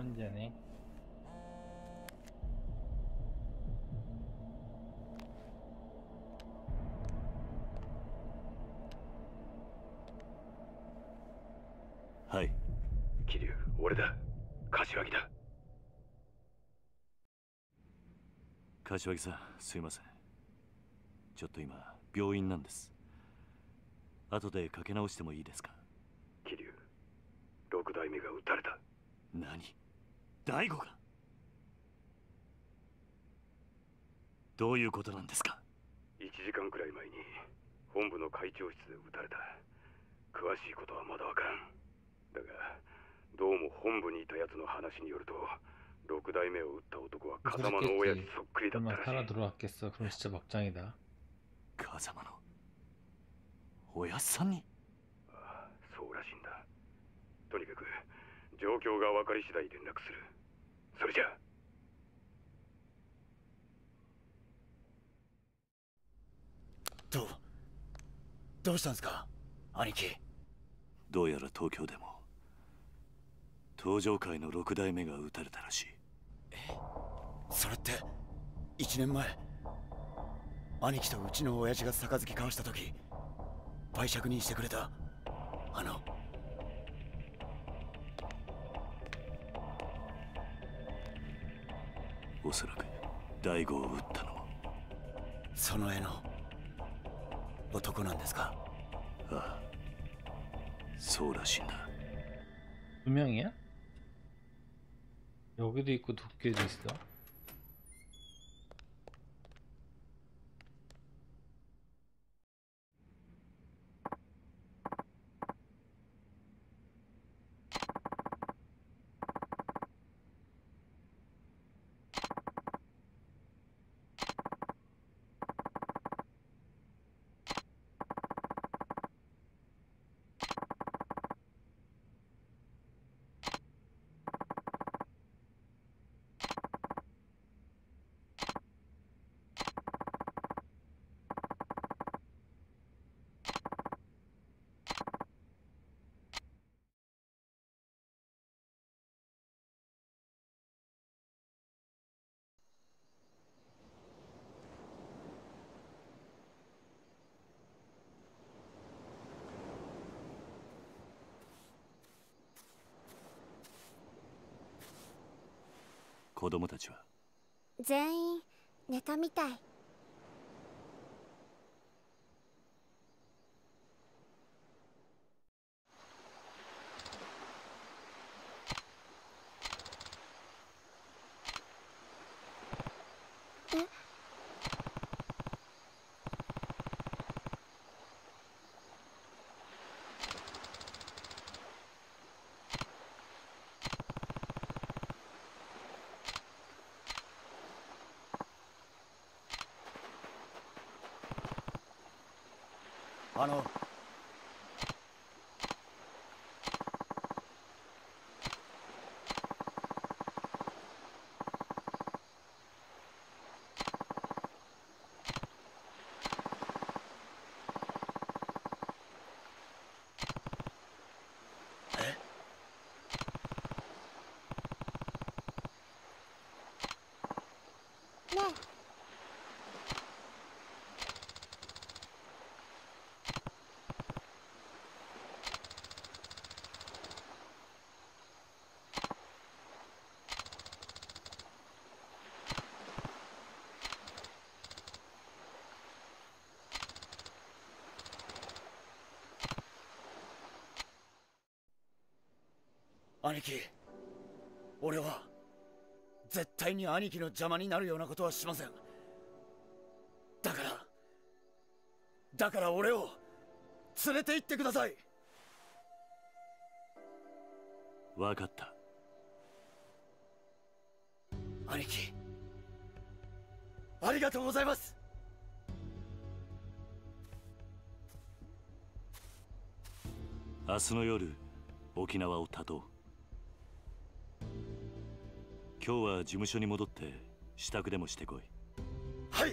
천재네. 하이. 桐生、俺だ。柏木だ。 柏木さん、すいません。ちょっと今病院なんです。後でかけ直してもいいですか？ 桐生、六代目が撃たれた。 何？大悟が？どういうことなんですか 1時間くらい前に本部の会長室で撃たれた。詳しいことはまだわからん。だがどうも本部にいたやつの話によると、六代目を撃った男は風間の親父そっくりだった 얼마 らし 살아 い。 들어왔겠어. 그럼 진짜 막장이다. 風間のおやっさんに？ ああ、そうらしいんだ。とにかく状況が分かり次第連絡する。それじゃあ。 どうしたんですか、兄貴。 どうやら東京でも東上会の六代目が撃たれたらしい。 それって1年前、兄貴とうちの親父が杯交わした時売借人してくれたおそらく大悟を撃ったのもその絵の男なんですか？ ああ、そうらしいんだ。 두 명이야? 여기도 있고 도쿄에도 있어. 子供たちは？ 全員寝たみたい。ねえ、 兄貴、俺は絶対に兄貴の邪魔になるようなことはしません。だから俺を連れて行ってください。 分かった。 兄貴、ありがとうございます。 明日の夜沖縄を立とう。今日は事務所に戻って支度でもしてこい。 はい。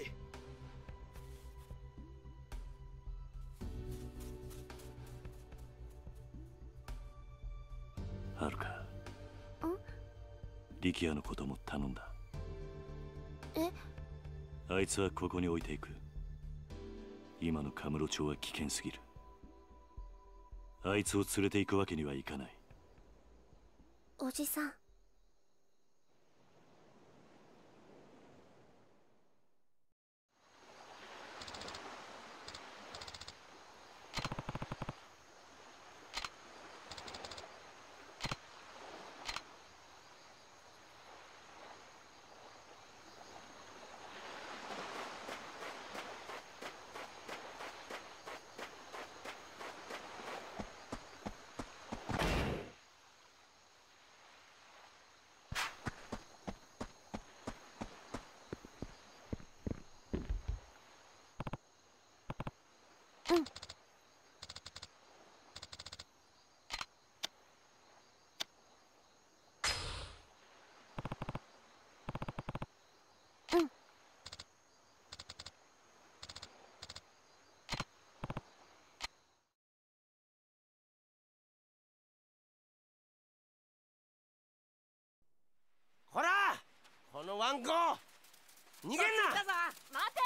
はるか。 力也のことも頼んだ。 え？ あいつはここに置いていく。今のカムロ町は危険すぎる。あいつを連れて行くわけにはいかない。 おじさん。 ほらこのワンコ逃げんな。 だぞ待て。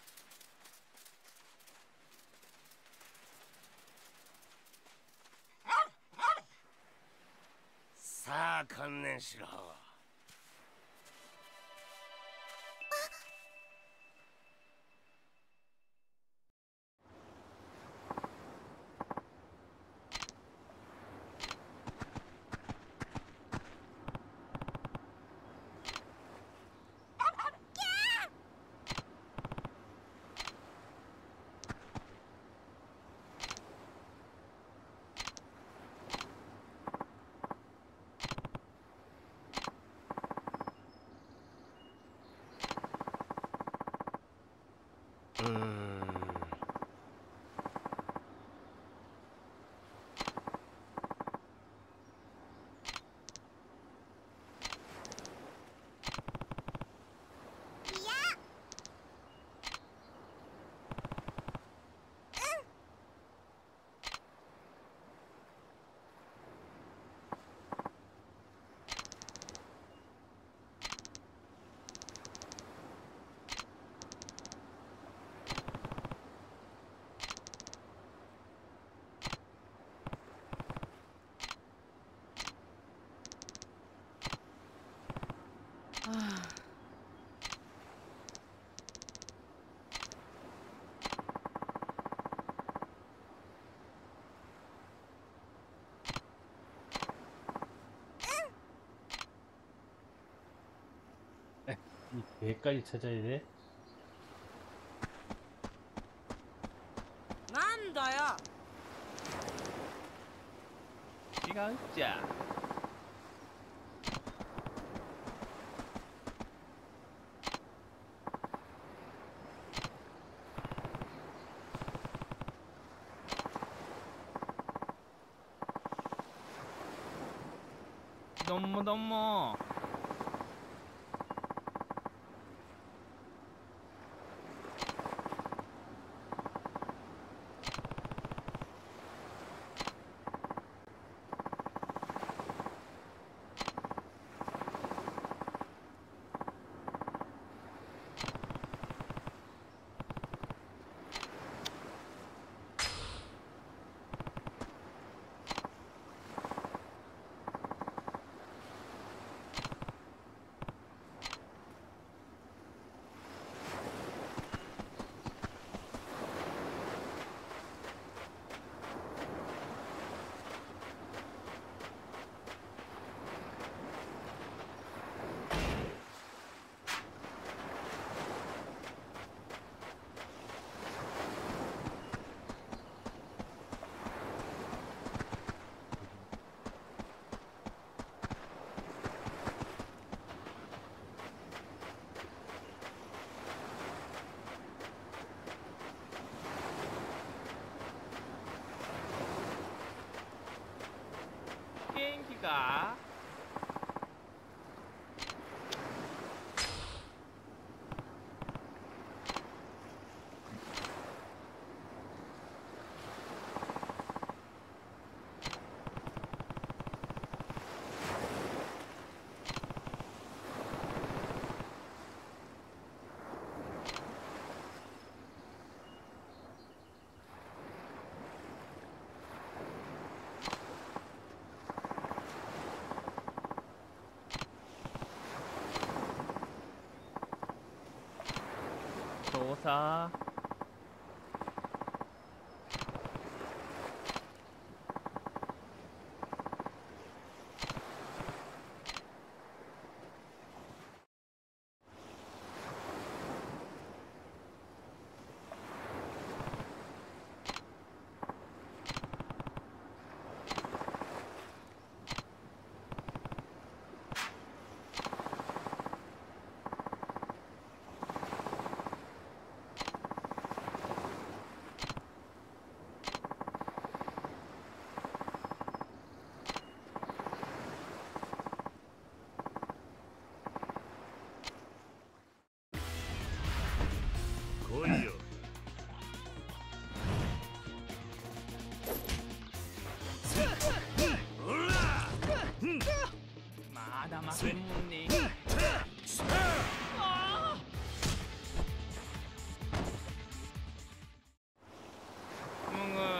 さあ観念しろ。 이 배까지 찾아야 돼? なんだよ。 시간 자. 너무 「 どうさ。 来いよ。 まだ負けんもんね。むぐ。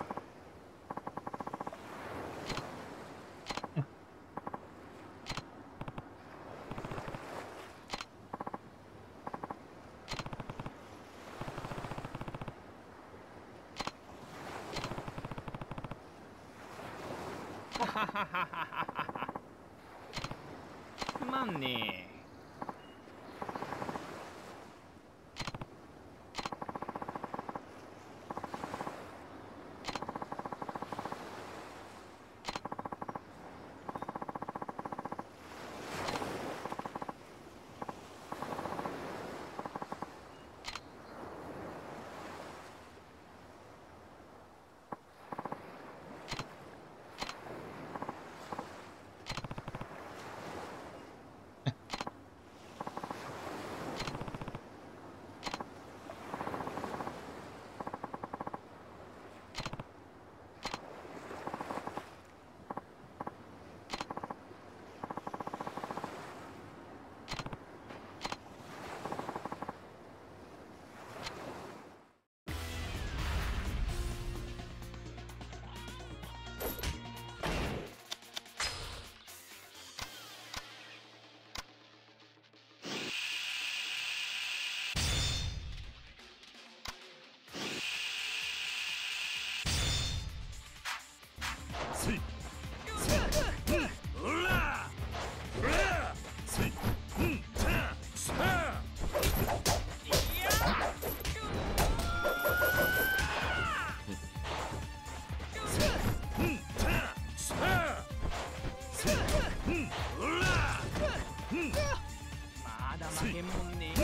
はははははは。すまんねえ。まだ負けんもんね。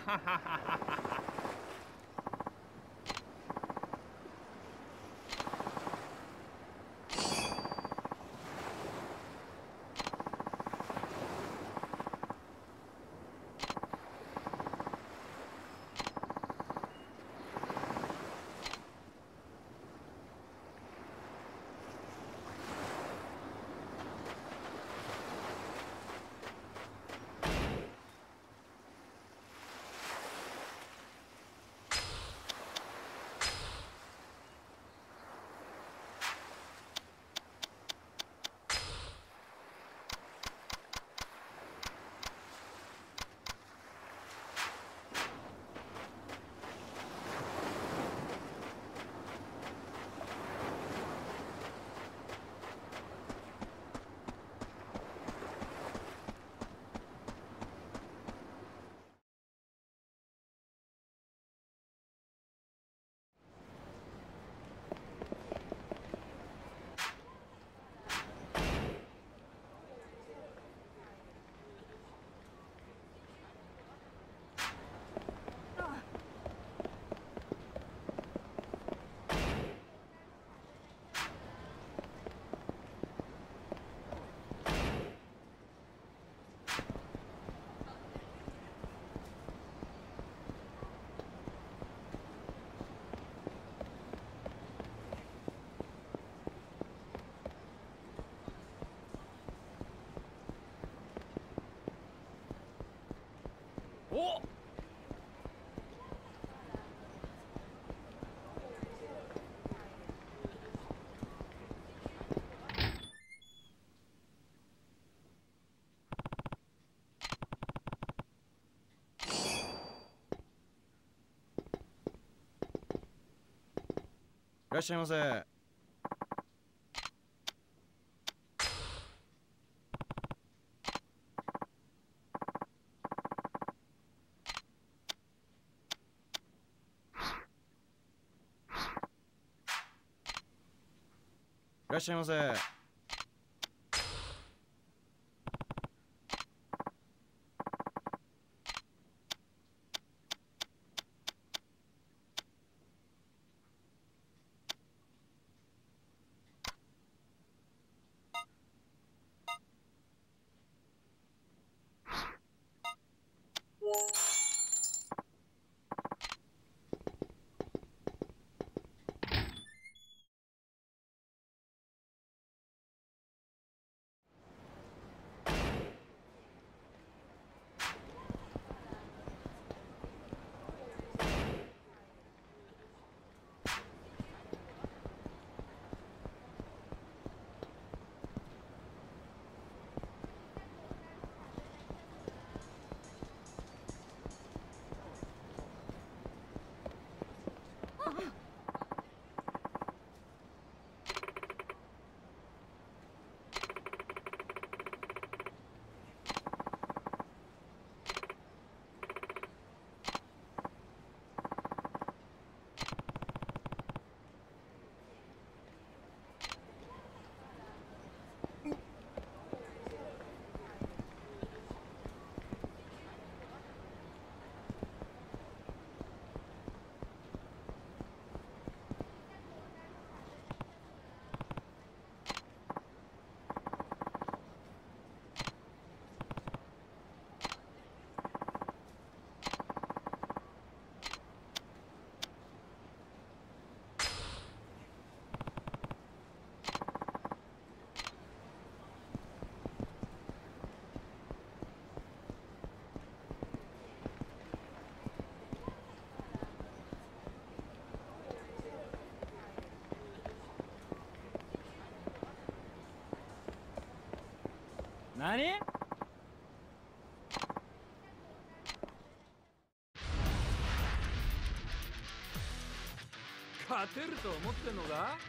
おっ、 いらっしゃいませ。いらっしゃいませ。 何？勝てると思ってんのか？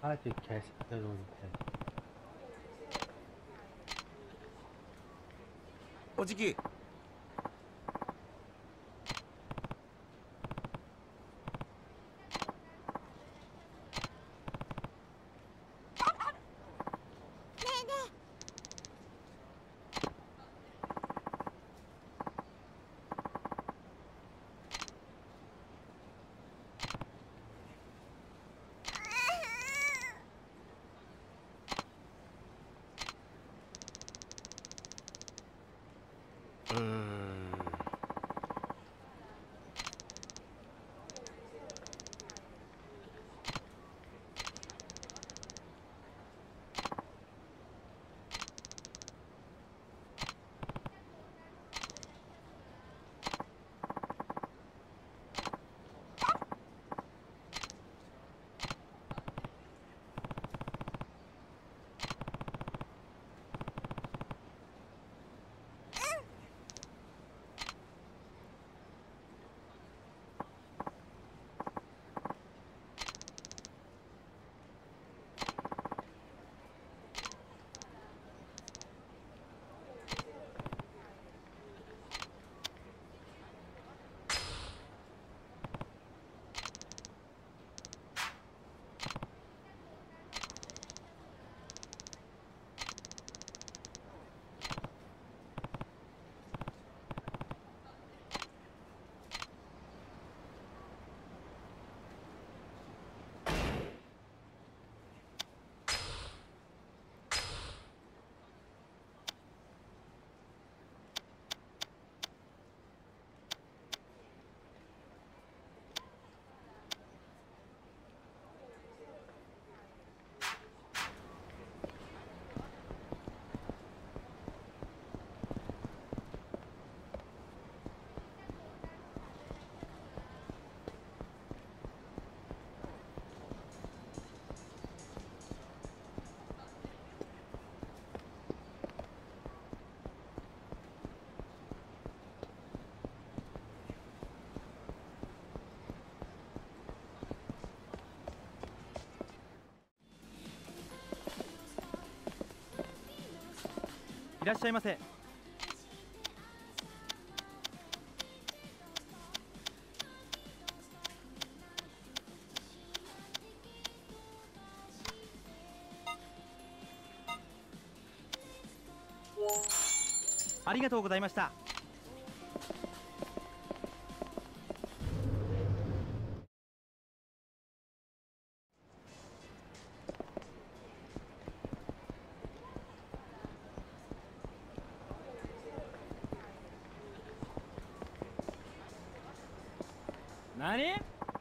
아주 개새끼들한테. 오지기. いらっしゃいませ。ありがとうございました。何？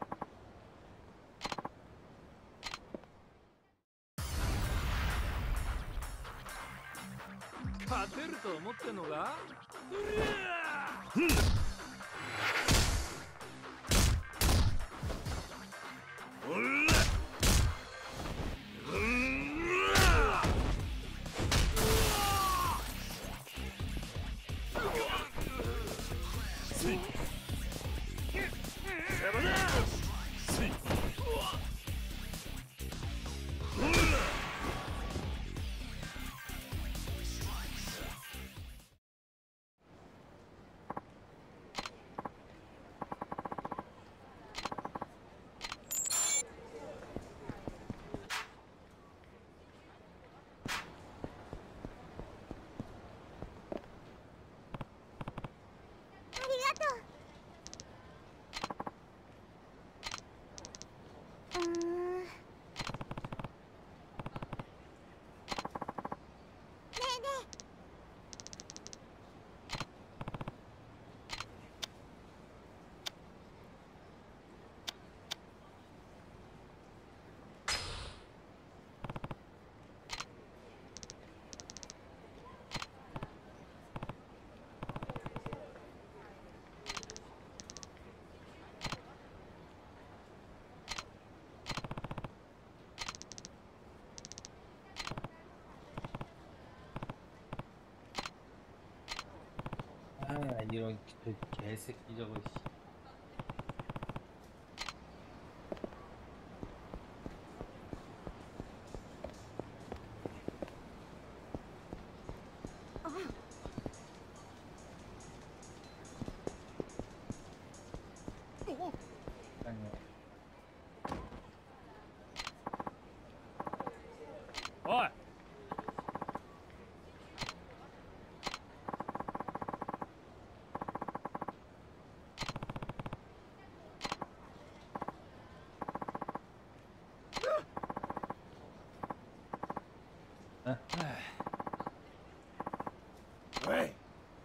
勝てると思ってんのか？아, 이런 그 개새끼 저거. おい。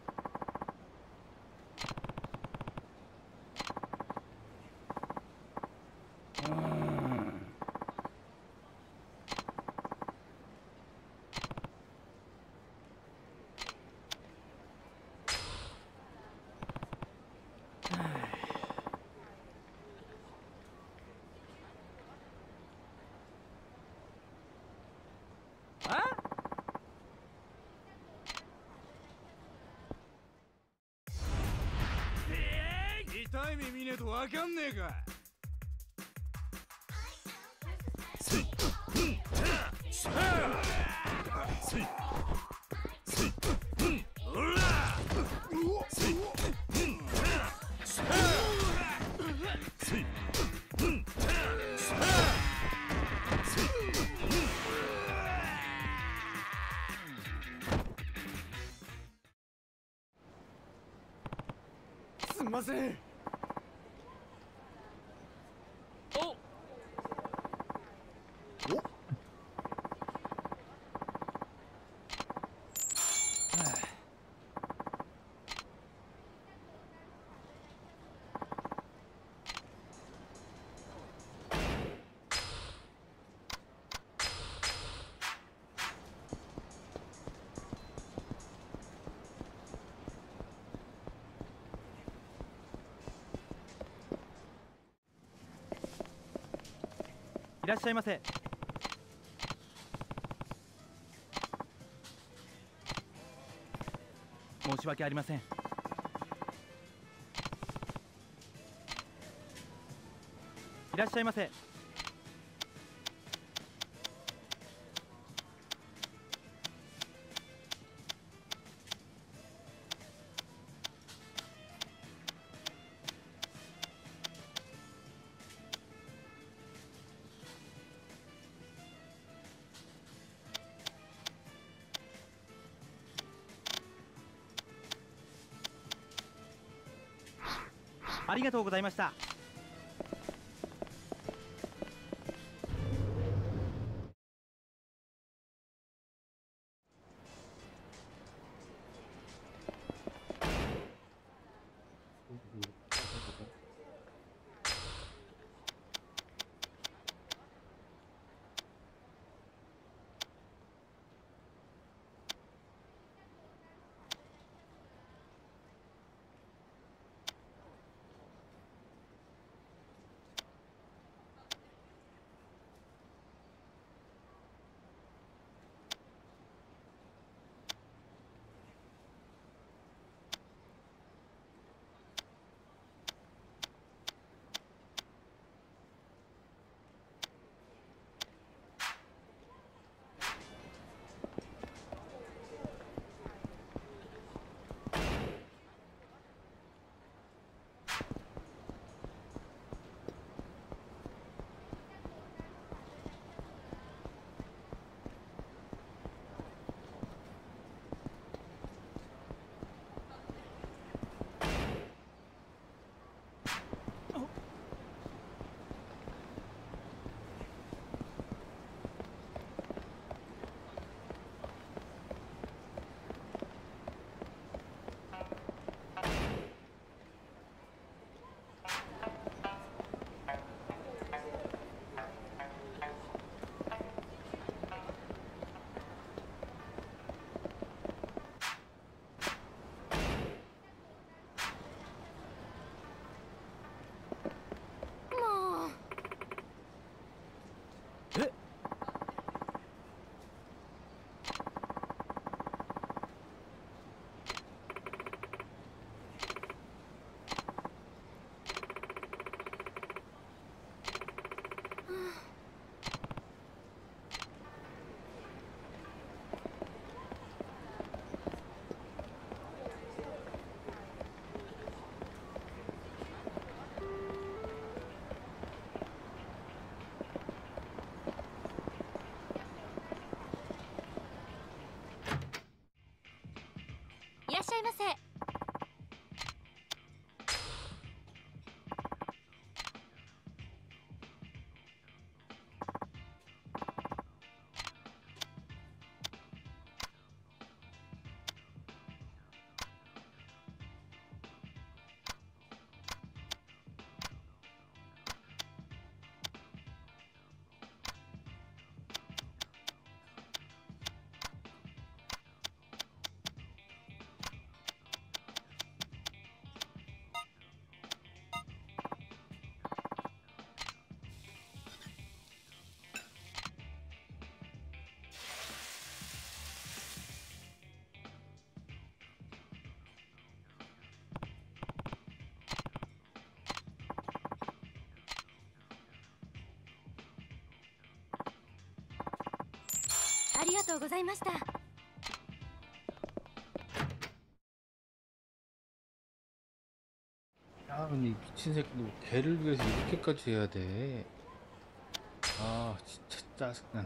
痛い目見ねえとわかんねえか。 すんません。 いらっしゃいませ。申し訳ありません。いらっしゃいませ。ありがとうございました。 いらっしゃいませ。 とうございました。 야, 근데 이 미친 새끼도 걔를 위해서 이렇게까지 해야 돼. 아, 진짜 짜증나네.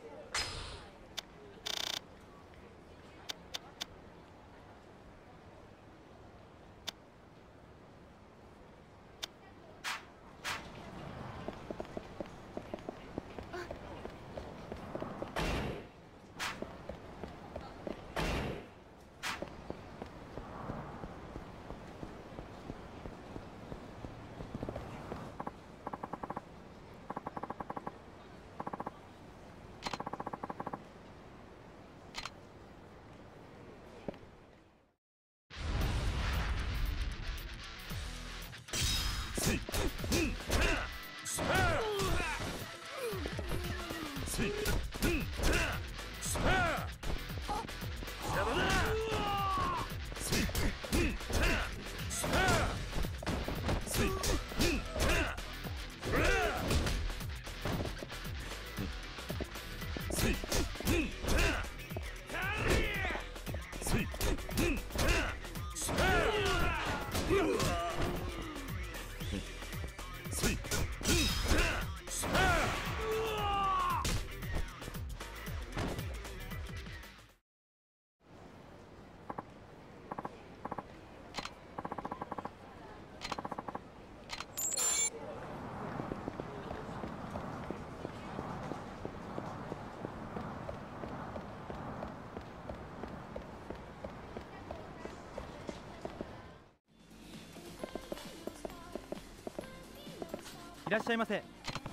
いらっしゃいませ。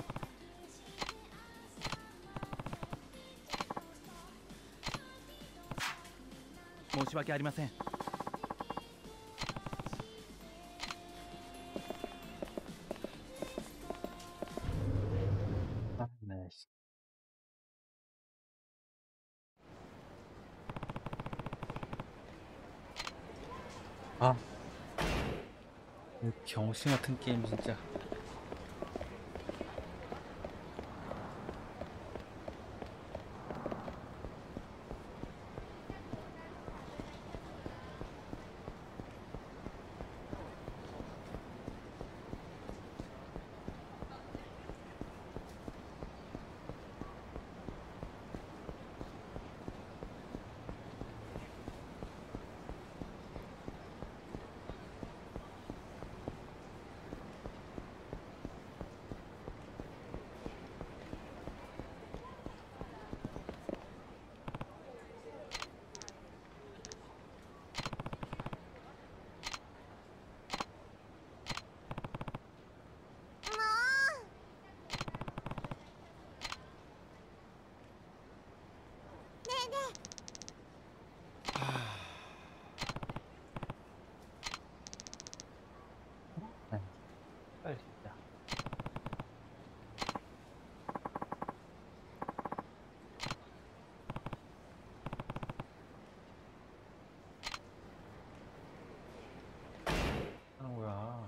申し訳ありません。 아, 네. 아, 이 병신 같은 게임 진짜. 빨리 진짜. 하는 거야.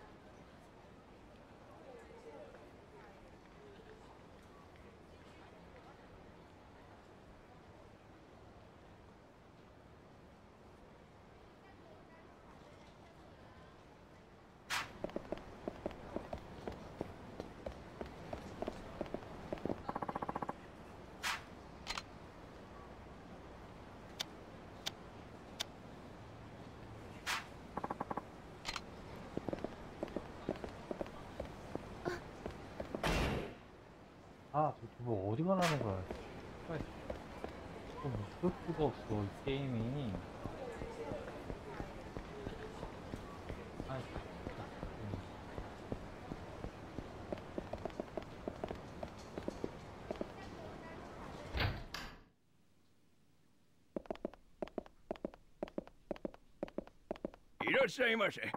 아, 저거 어디가 나는 거야? 빨리. 못 수가 없어, 이 게임이. 아, 진짜. いらっしゃいませ。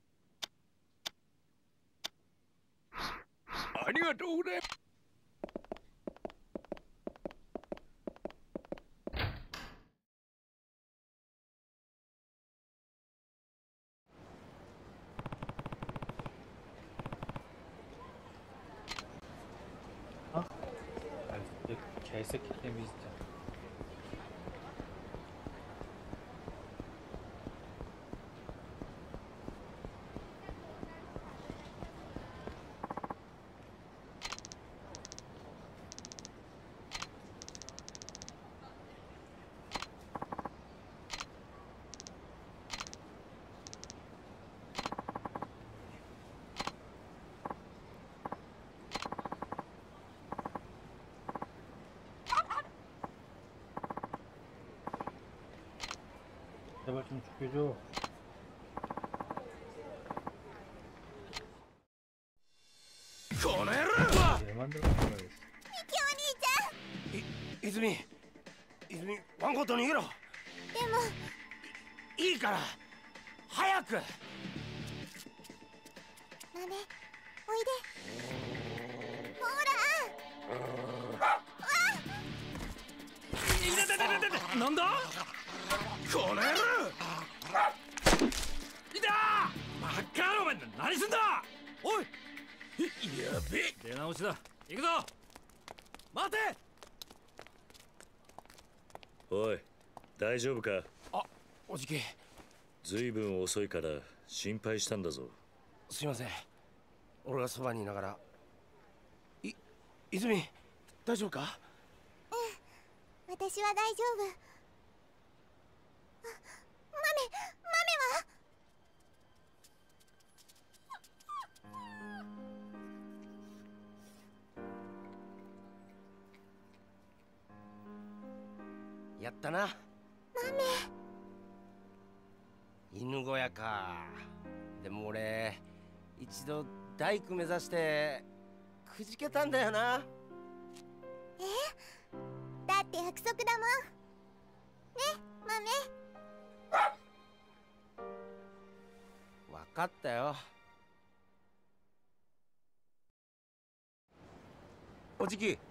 ありがとうございます。 개새끼 때문에 진짜. 제발 좀 죽여줘. 왜 만들었어? 泉ワンコと逃げろ。でもいいから早く。 豆おいで。ほらなんだこの野郎。いたバカ野郎、お前何すんだ。おいやべえ。出直しだ。行くぞ。待て。 おい、大丈夫か？ あ、おじき。 ずいぶん遅いから心配したんだぞ。 すいません、俺がそばにいながら。泉大丈夫か？ 私は大丈夫。豆は？ やったな。犬小屋か。でも俺一度大工目指してくじけたんだよな。 だって約束だもんね、豆。 分かったよ。おじき。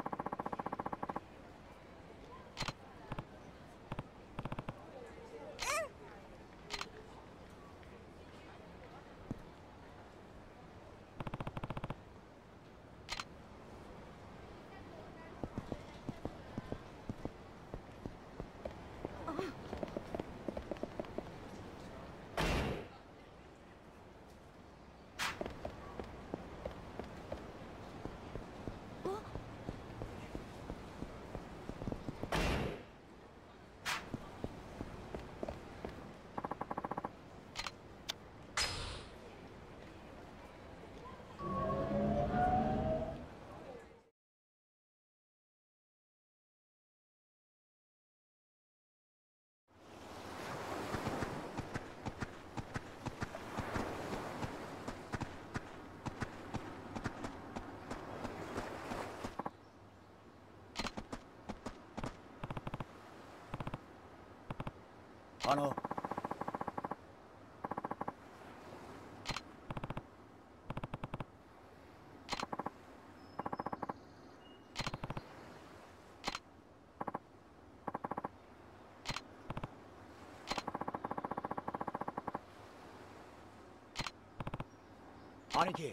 兄貴。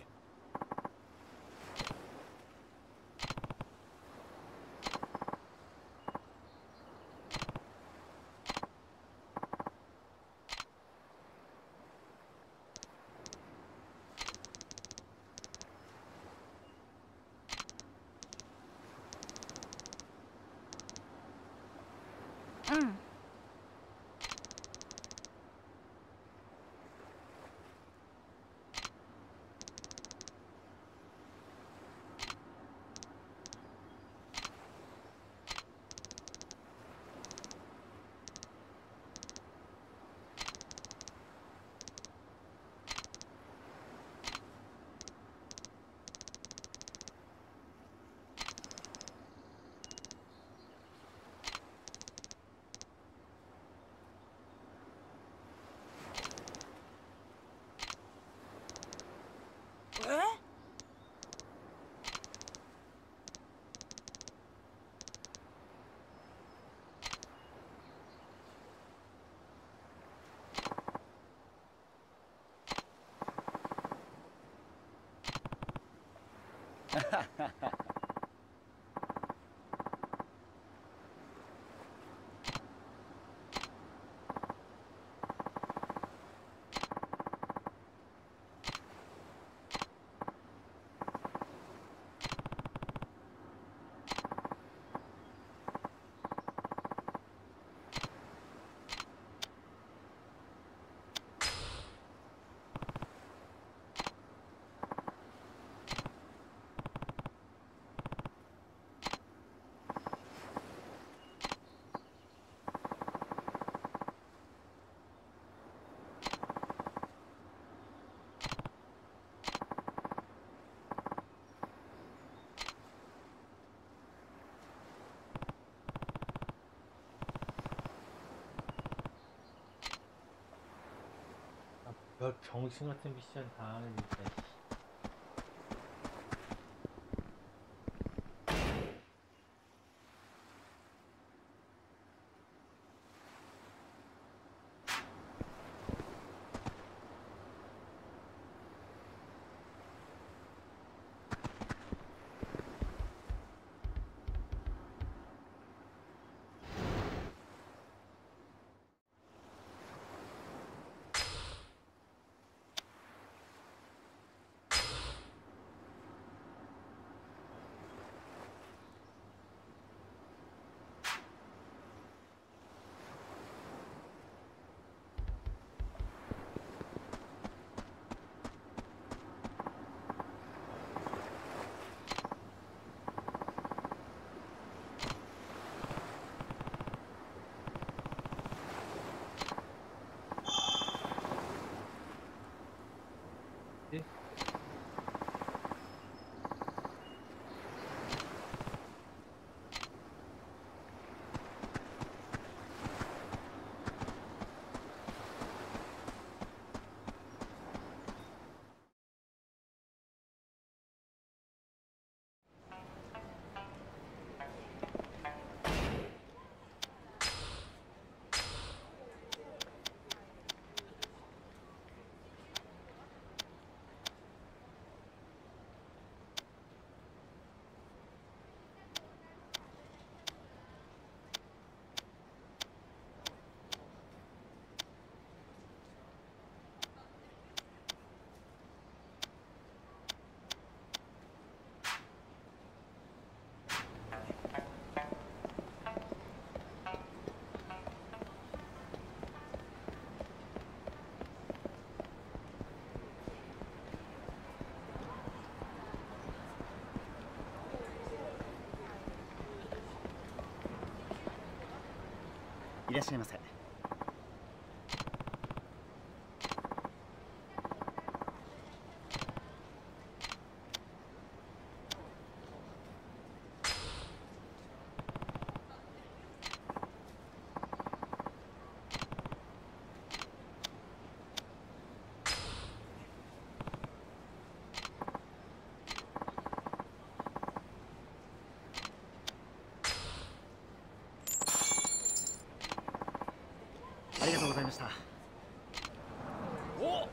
うん。 별 병신 같은 미션 당하는 진짜. いらっしゃいませ。ありがとうございました。 お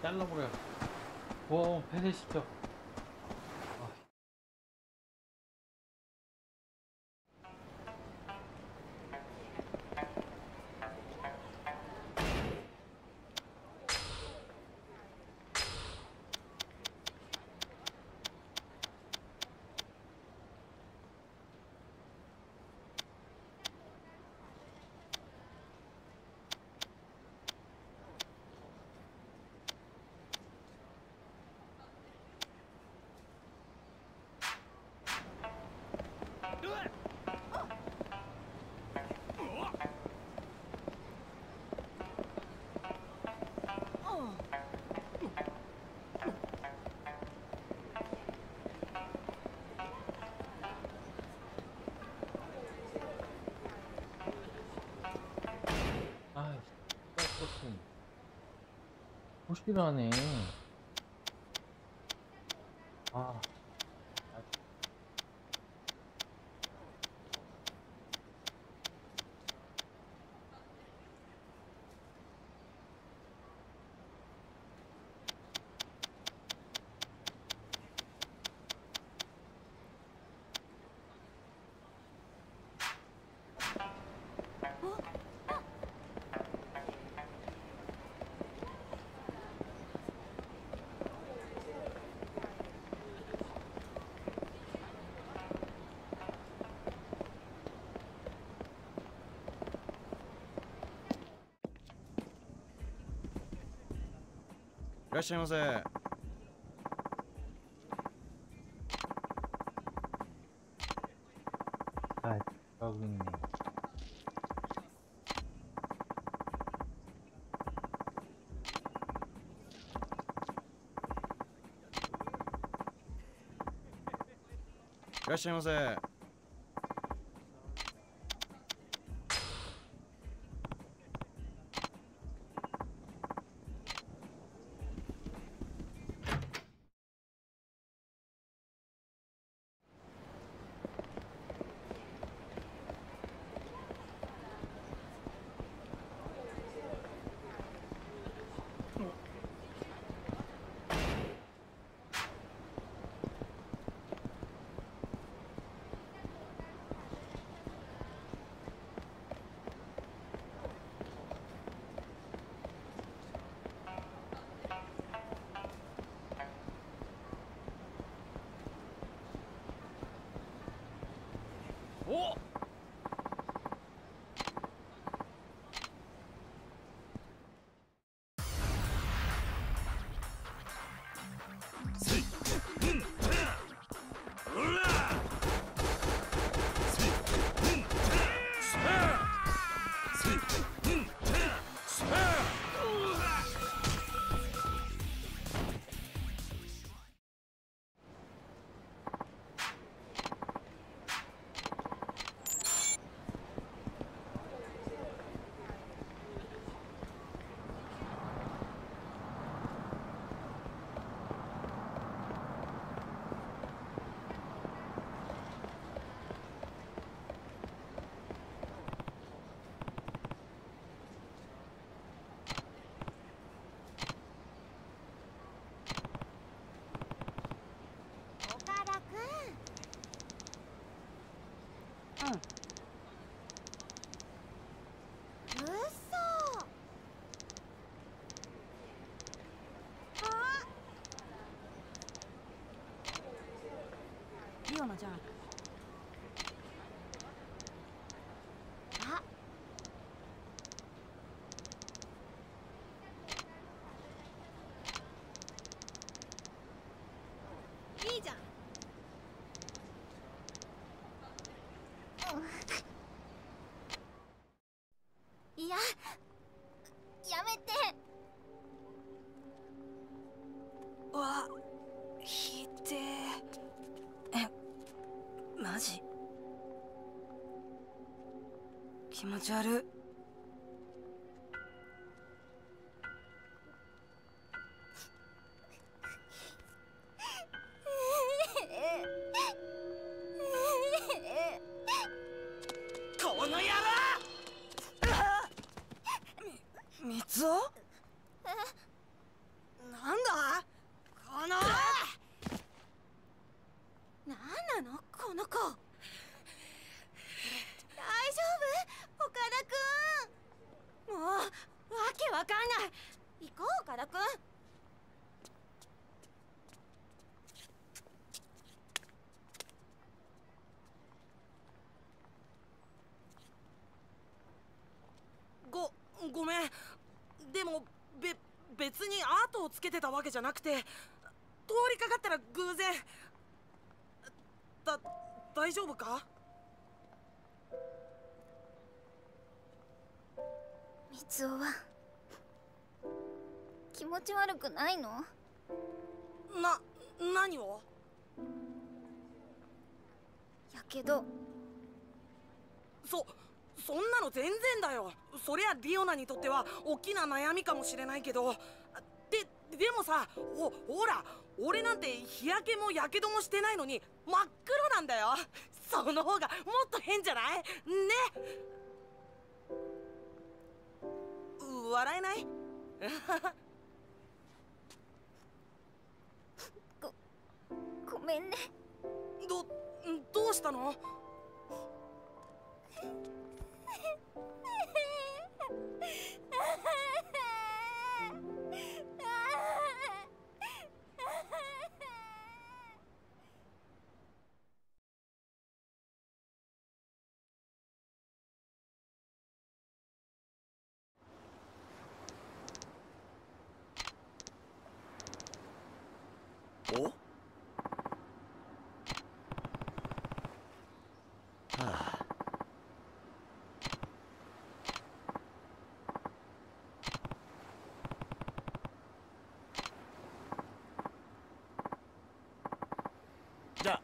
잘라버려. 오, 폐쇄시켜. 아, 똑같은 호실하네. 아, いらっしゃいませ。 아, 여기 있네. いらっしゃいませ。 おっ岡田くん。うっそ。あ。 リオナじゃん。 あ。いいじゃん。いや、やめて。 わ、ひでえ。マジ気持ち悪い。この野郎！三つ男？何わけわかんない。 行こう、岡田くん。 ごめん。でも別にアートをつけてたわけじゃなくて、通りかかったら偶然。大丈夫か？ 三尾は気持ち悪くないの？ 何を？ やけど。 そんなの全然だよ。そりゃリオナにとっては大きな悩みかもしれないけど、でもさ、ほら、俺なんて日焼けもやけどもしてないのに真っ黒なんだよ。その方がもっと変じゃない？ね。笑えない？ ごめんね。 どうしたの？ お？はあ。じゃあ。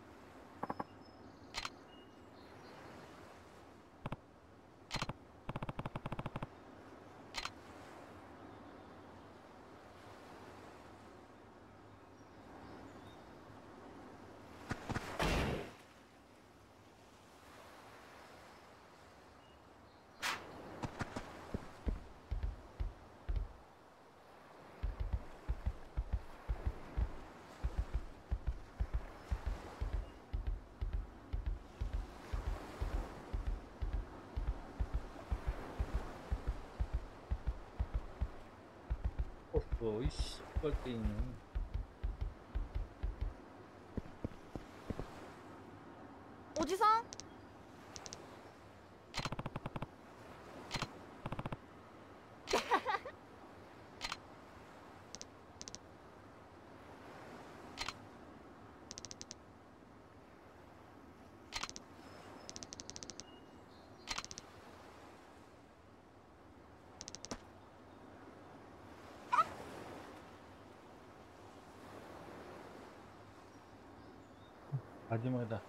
이씨, 빨 때 있는. おじさん？ 마지막이다.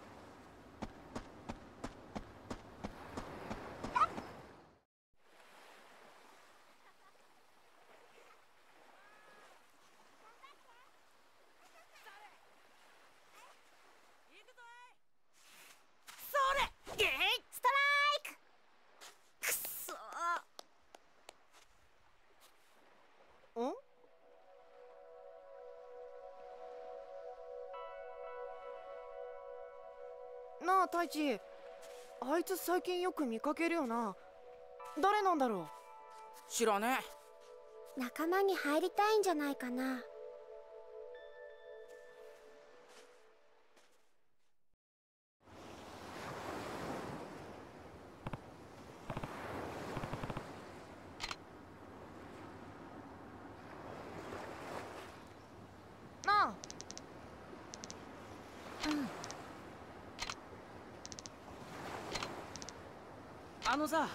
ストライク！くっそー。 なあ太一、あいつ最近よく見かけるよな。誰なんだろう？ 知らねえ。 仲間に入りたいんじゃないかな。 なあ。 あのさ。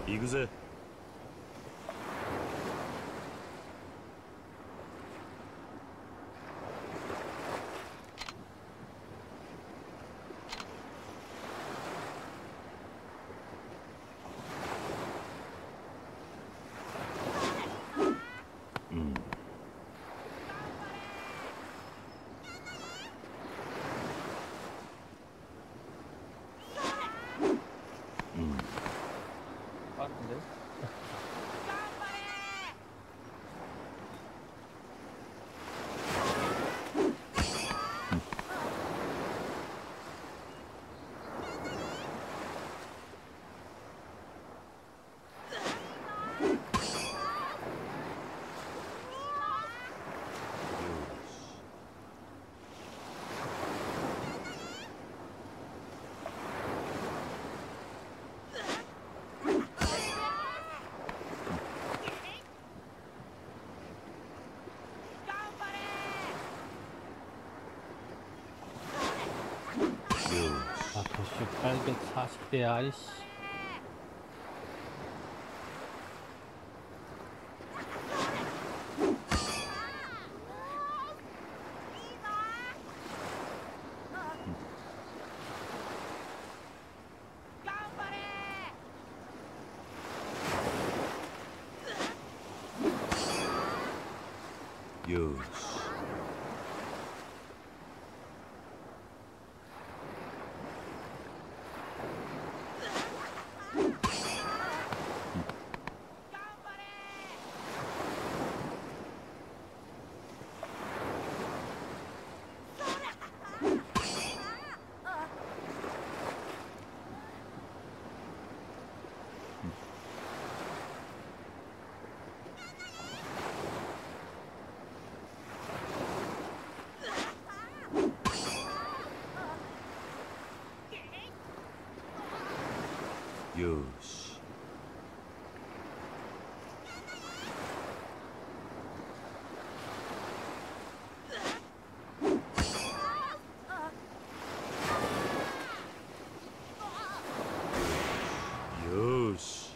行くぜ。 빠른데? 아, 도시 840대야, 아이씨. よし。よし。よし。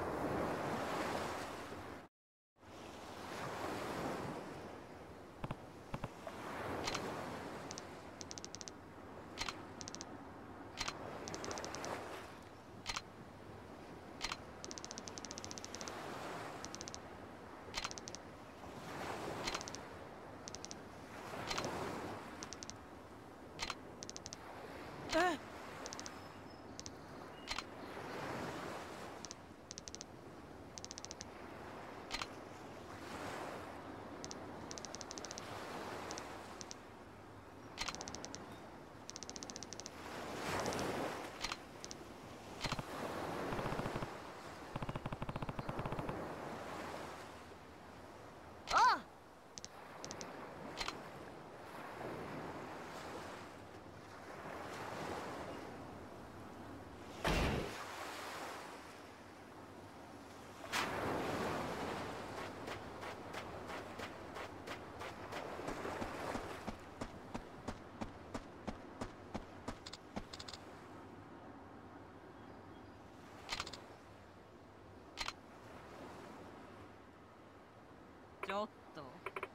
ちょっと。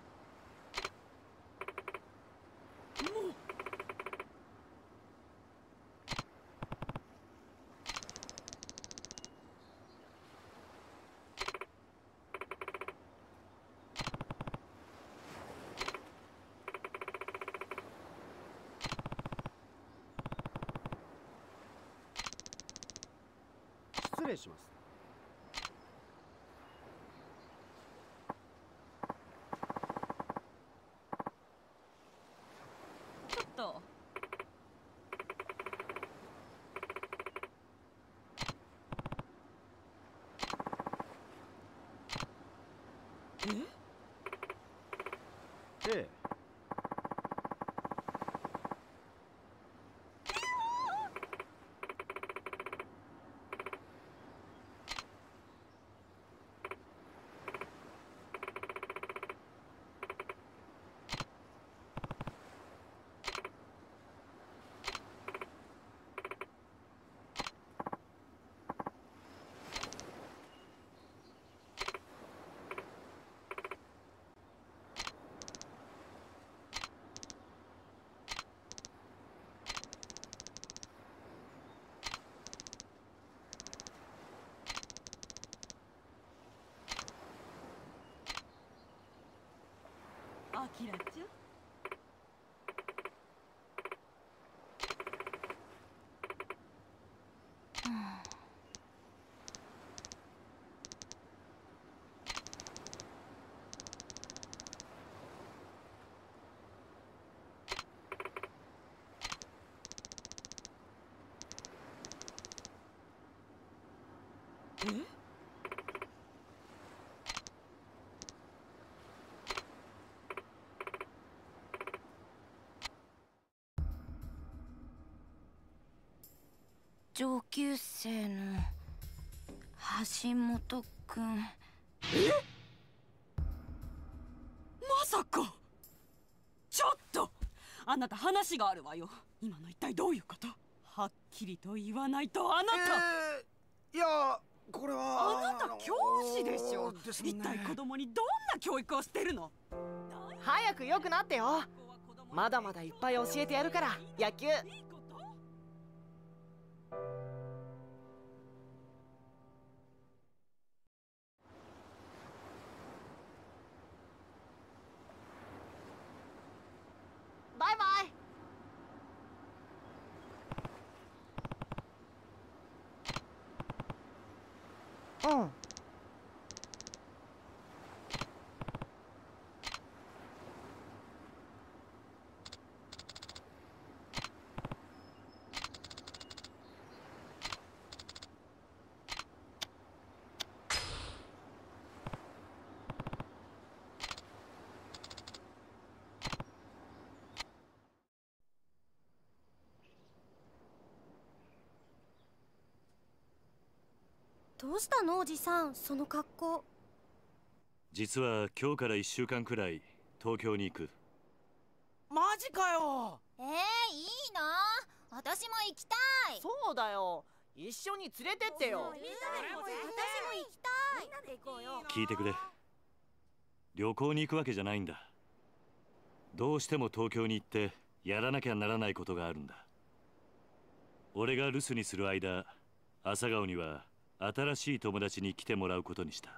失礼します。 ちょっと。 ええ。 キラちゃん。 上級生の橋本くん。 まさか。ちょっとあなた話があるわよ。今の一体どういうこと？はっきりと言わないと。あなた、 いやこれはあなた教師でしょ。一体子供にどんな教育をしてるの？ 早く良くなってよ。まだまだいっぱい教えてやるから野球。バイバイ。うん。 どうしたのおじさん、その格好。 実は今日から1週間くらい東京に行く。 マジかよ。 いいな。私も行きたい。 そうだよ。一緒に連れてってよ。 私も行きたい。みんなで行こうよ。 聞いてくれ。旅行に行くわけじゃないんだ。どうしても東京に行ってやらなきゃならないことがあるんだ。俺が留守にする間、朝顔には新しい友達に来てもらうことにした。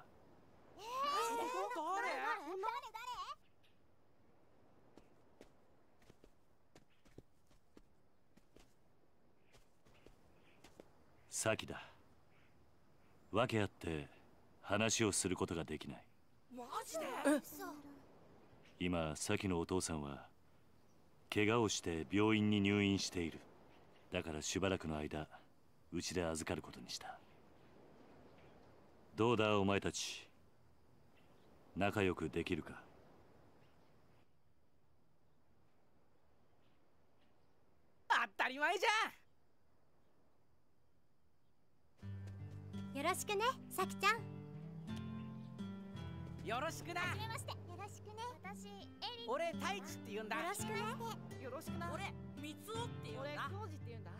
サキだ。訳あって話をすることができない。 マジで？ 今サキのお父さんは怪我をして病院に入院している。だからしばらくの間うちで預かることにした。どうだお前たち、仲良くできるか？ 当たり前じよろしくね、さきちゃん。 ゃん。よろしくな。 はじめまして。よろしくね。私、エリ。 俺、太一って言うんだ。 よろしくね。 よろしくな。 俺、三つおって言うん俺だ。 浩二って言うんだ。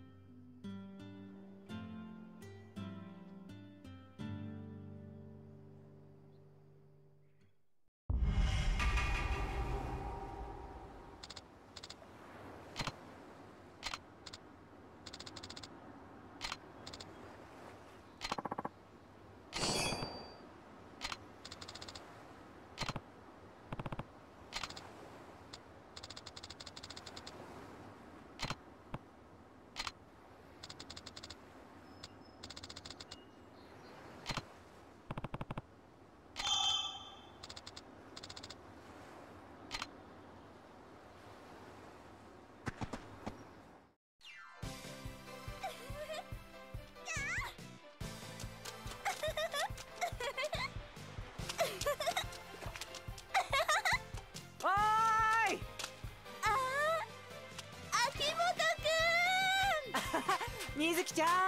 水木ちゃん。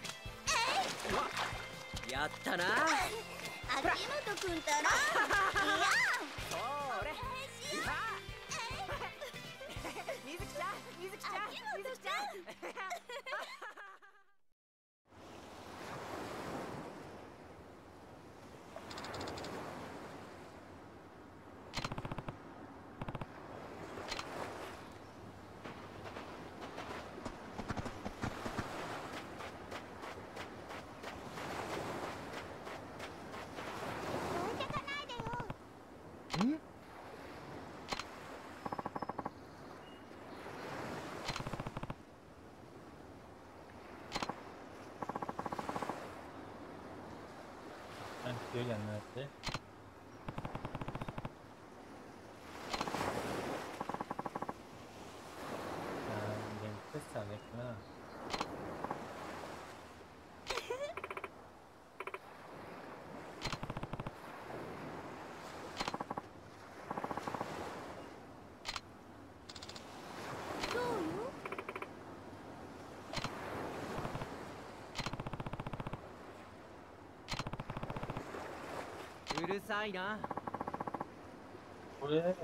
やったな。 秋元くんたら。いや。 それ。水木ちゃん、水木ちゃん、水木ちゃん。 있는데? 아, 이게 테스트 안 했구나. うるさいな。 그래.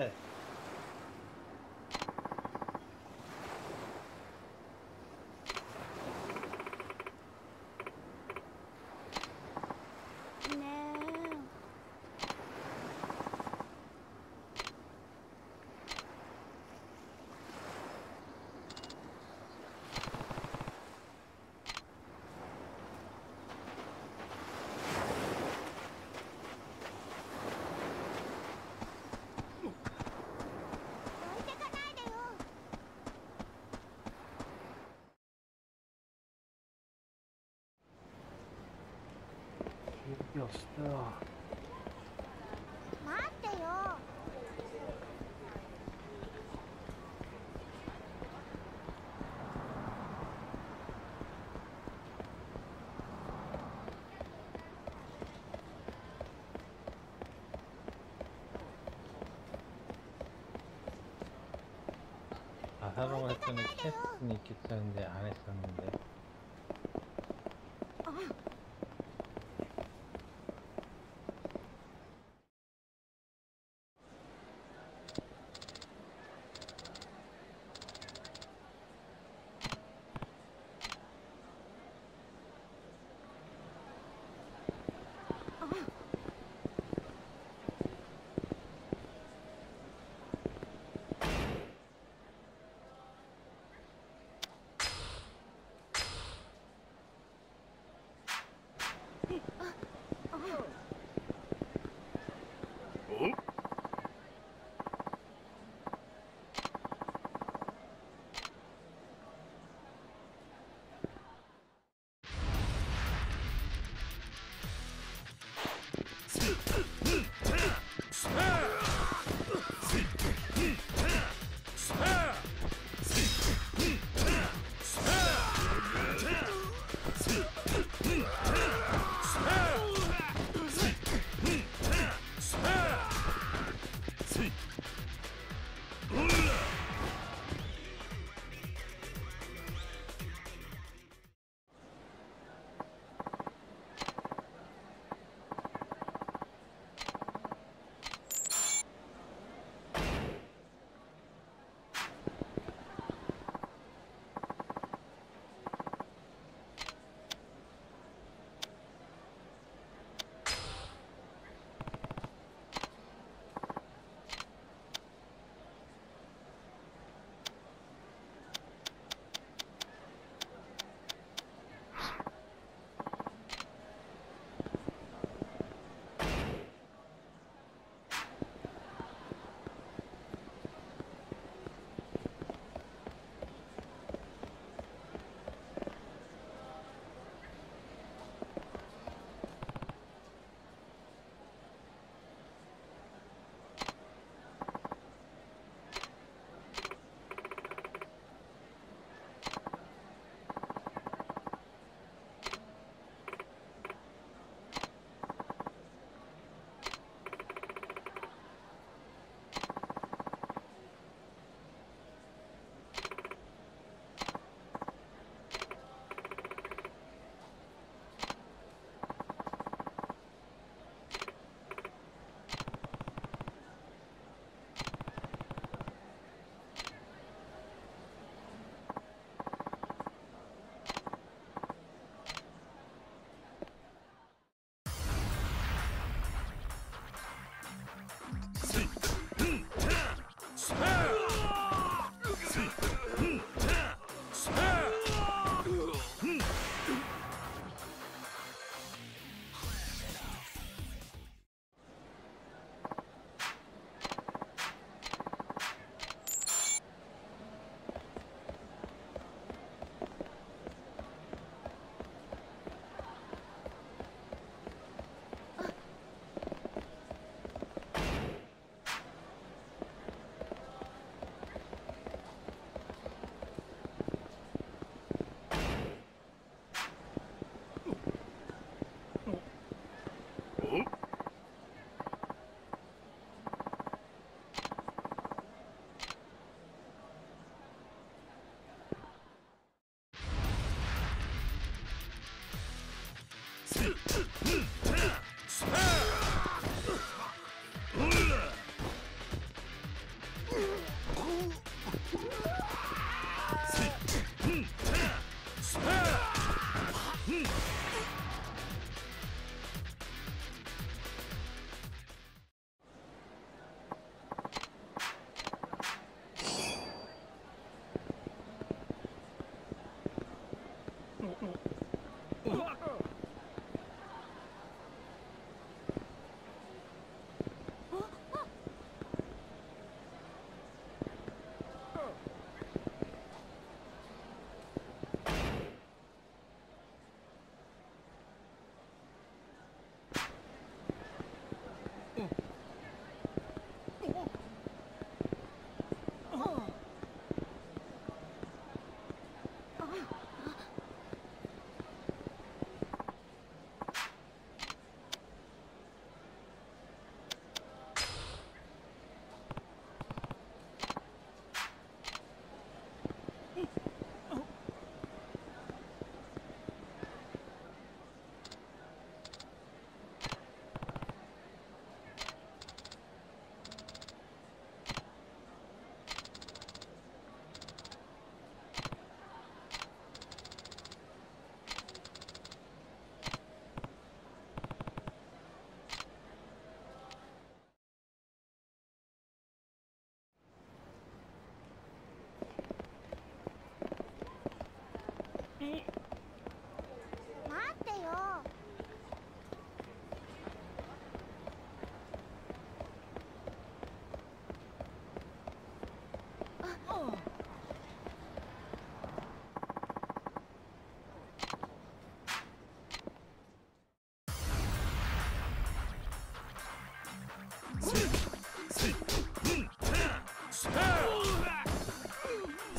기억이 없어. 待ってよ。 아, 하라고 했더니 캐스트는 있겠다는데 안 했었는데.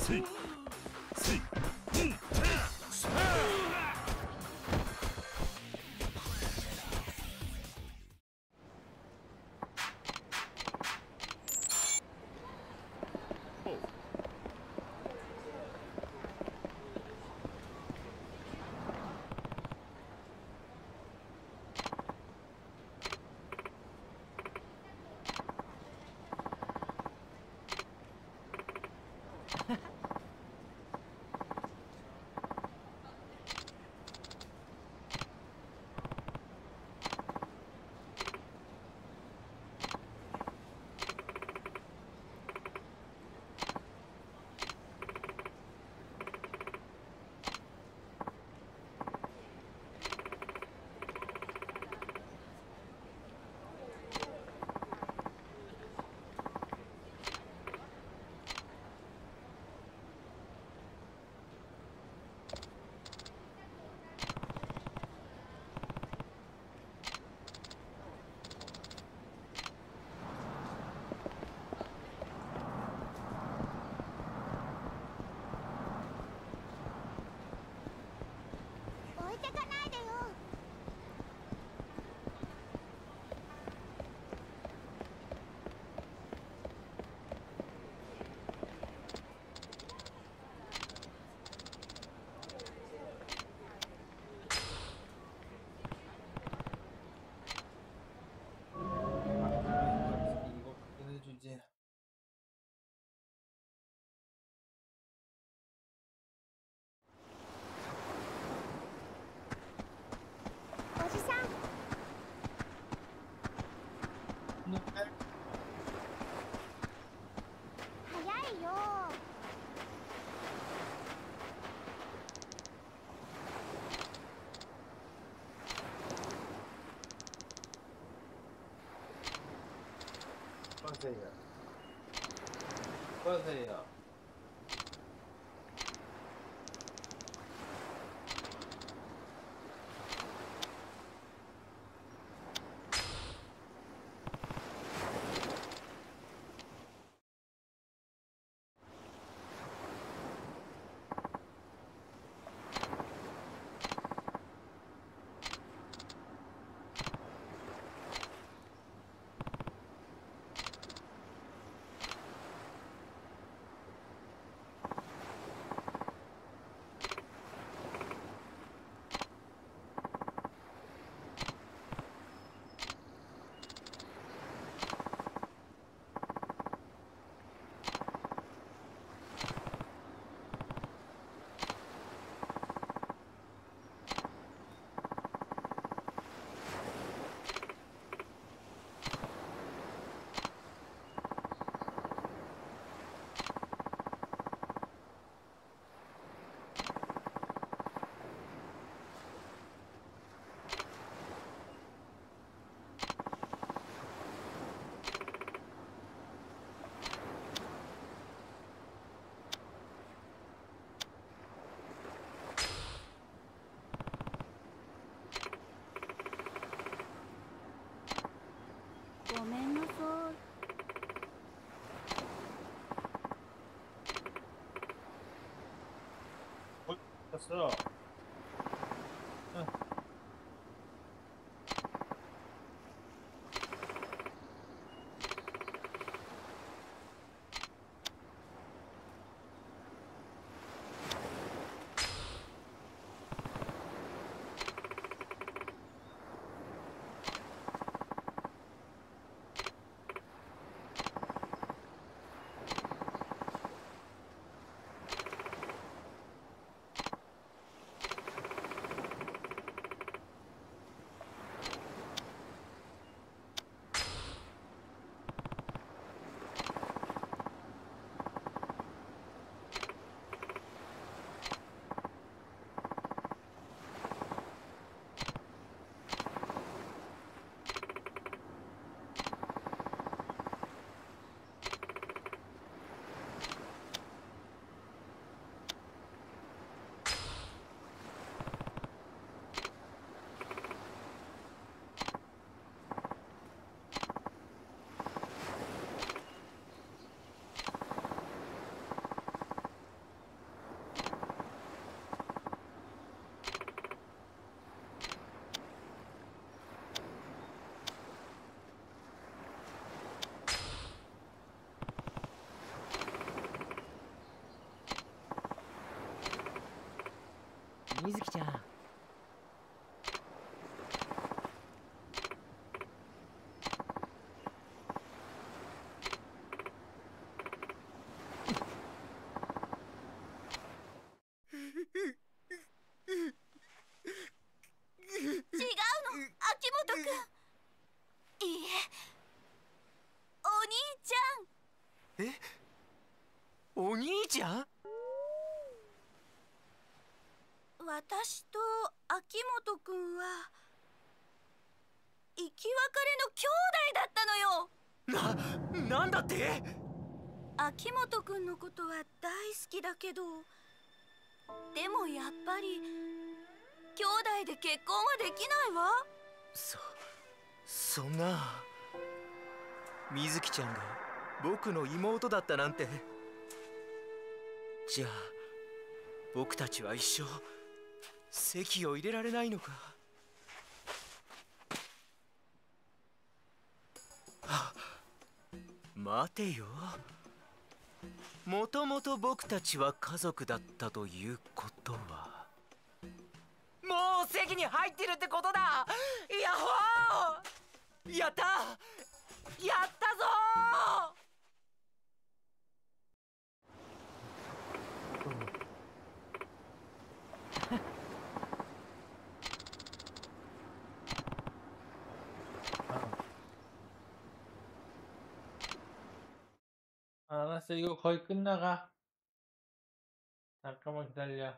置いてかないでよ。 이거 해주지. おじさん、早いよ。 보세요. 보세요. ごめんなさい。 됐어. 水木ちゃん。 違うの、秋元くん。いいえ、お兄ちゃん。 え、お兄ちゃん？ 私と秋元くんは生き別れの兄弟だったのよ。 なんだって？ 秋元くんのことは大好きだけど、でもやっぱり兄弟で結婚はできないわ。 そんな。水木ちゃんが僕の妹だったなんて。じゃあ僕たちは一生籍を入れられないのか。待てよ。もともと僕たちは家族だったということは、もう籍に入ってるってことだ。ヤッホー！やった！やったぞ 알았어, 이거 거의 끝나가. 잠깐만 기다려.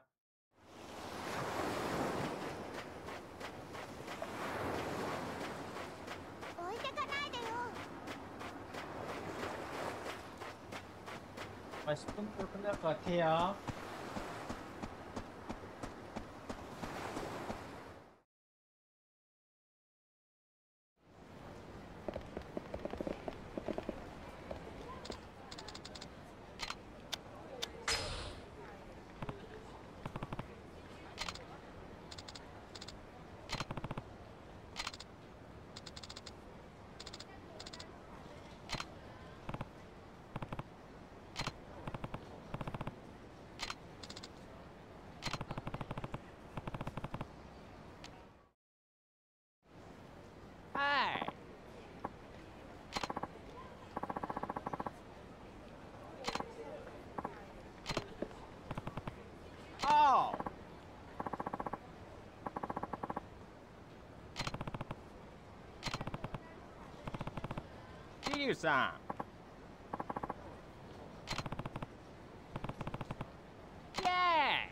한 10분 정도 끝날 것 같아요. Kiryu-san. Yes!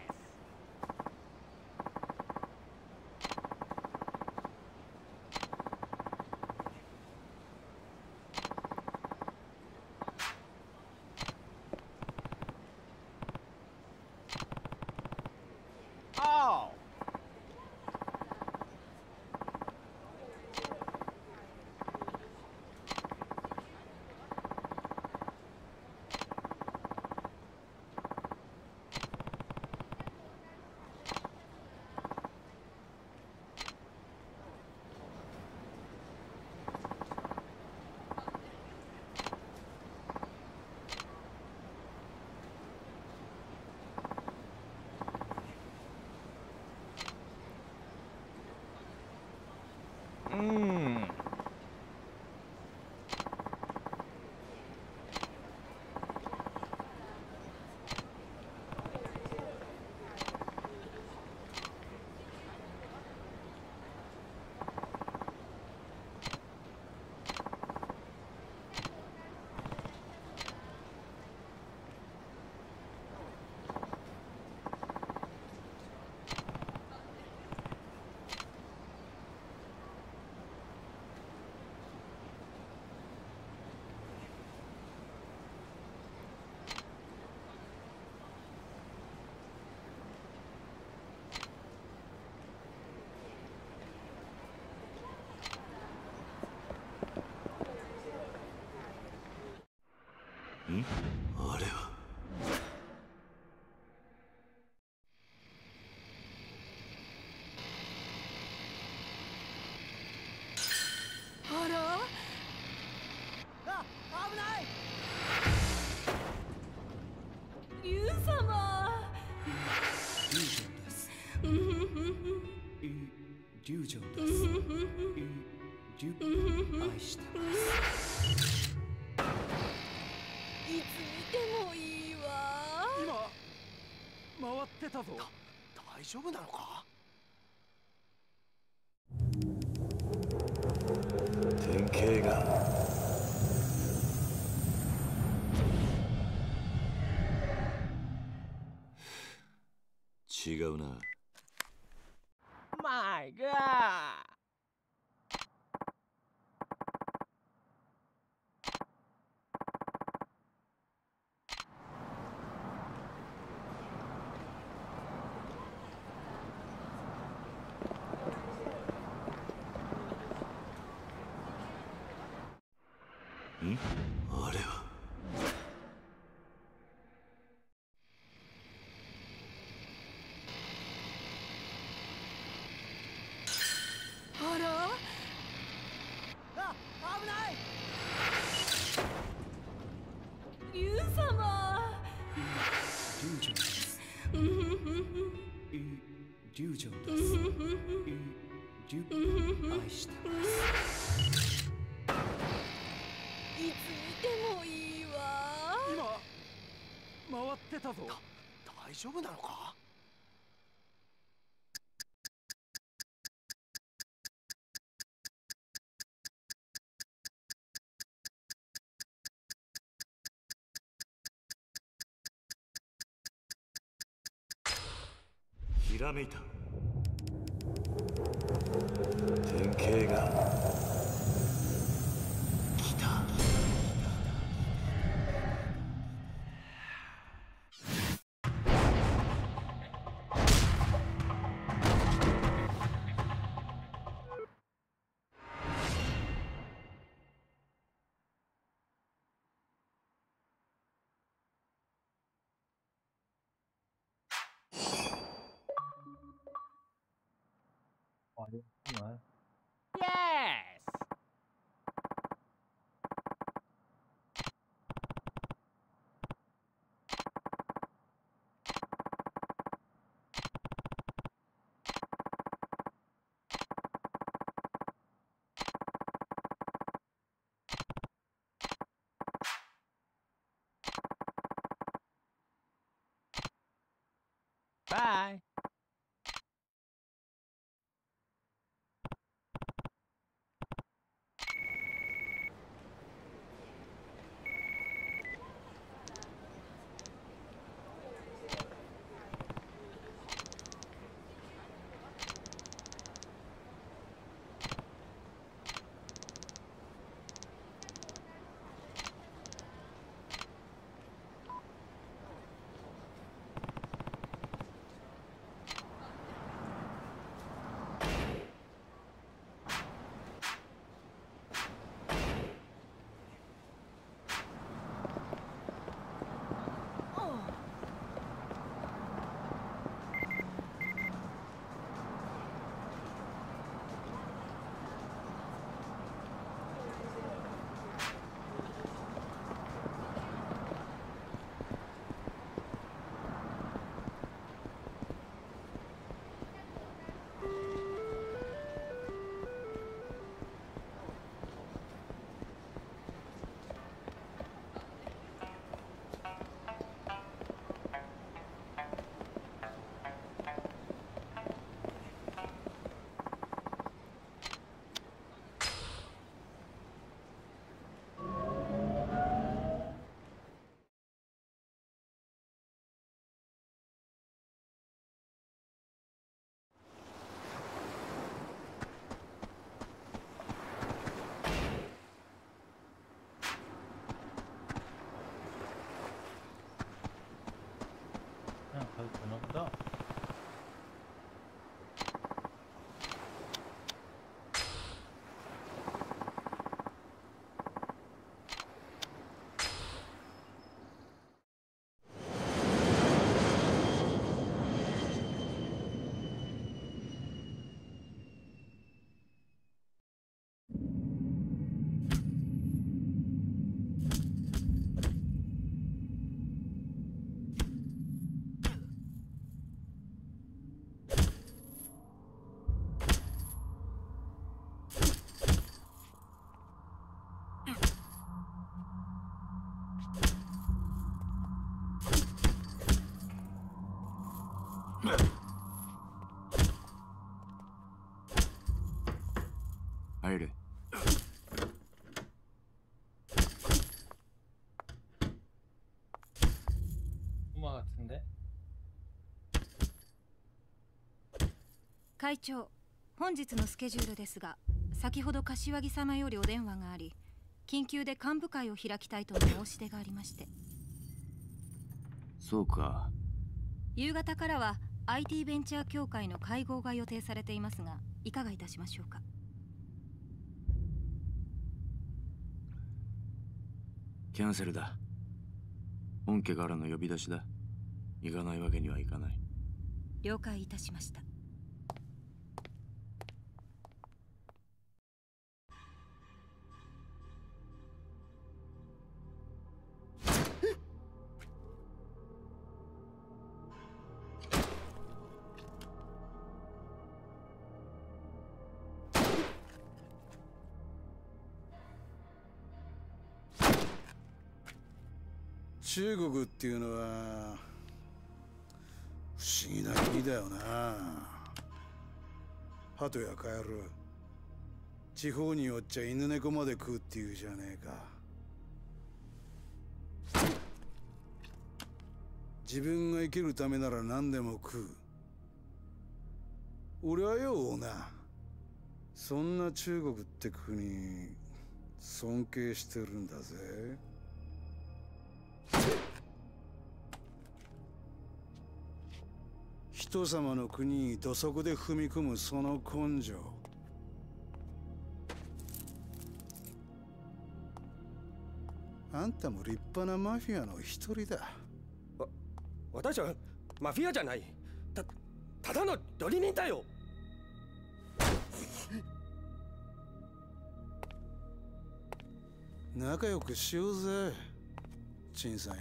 Oh! 龍城です。愛してます。 いつ見てもいいわ。 今回ってたぞ。大丈夫なのか？ 典型が違うな。 My God! ん？あれは。 あら？ あ、危ない。 竜様。 龍城です。龍城です。愛してます。 いつ見てもいいわ。 今回ってたぞ。大丈夫なのか？ ひらめいた。典型が来た。 어렵구만. Yes! Bye! 入れ。 같은데? 会長、本日のスケジュールですが、先ほど柏木様よりお電話があり、緊急で幹部会を開きたいとの申し出がありまして。 そうか。 夕方からは IT ベンチャー協会の会合が予定されていますが、いかがいたしましょうか。 キャンセルだ。本家からの呼び出しだ。行かないわけにはいかない。 了解いたしました。 中国っていうのは不思議な国だよな。鳩やカエル、地方によっちゃ犬猫まで食うっていうじゃねえか。自分が生きるためなら何でも食う。俺はよな、そんな中国って国尊敬してるんだぜ。人様の国に土足で踏み込むその根性、あんたも立派なマフィアの一人だ。 私はマフィアじゃない。ただの料理人だよ。 仲良くしようぜ、陳さんよ。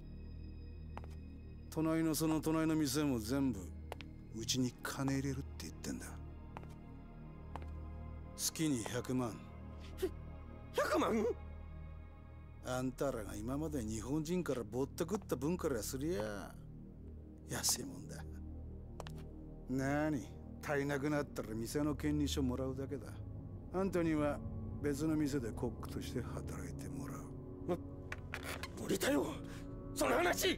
隣のその隣の店も全部うちに金入れるって言ってんだ。月に100万。 100万？ あんたらが今まで日本人からぼったくった分からすりゃ安いもんだ。なに、足りなくなったら店の権利書もらうだけだ。あんたには別の店でコックとして働いてもらう。 無理だよ、その話。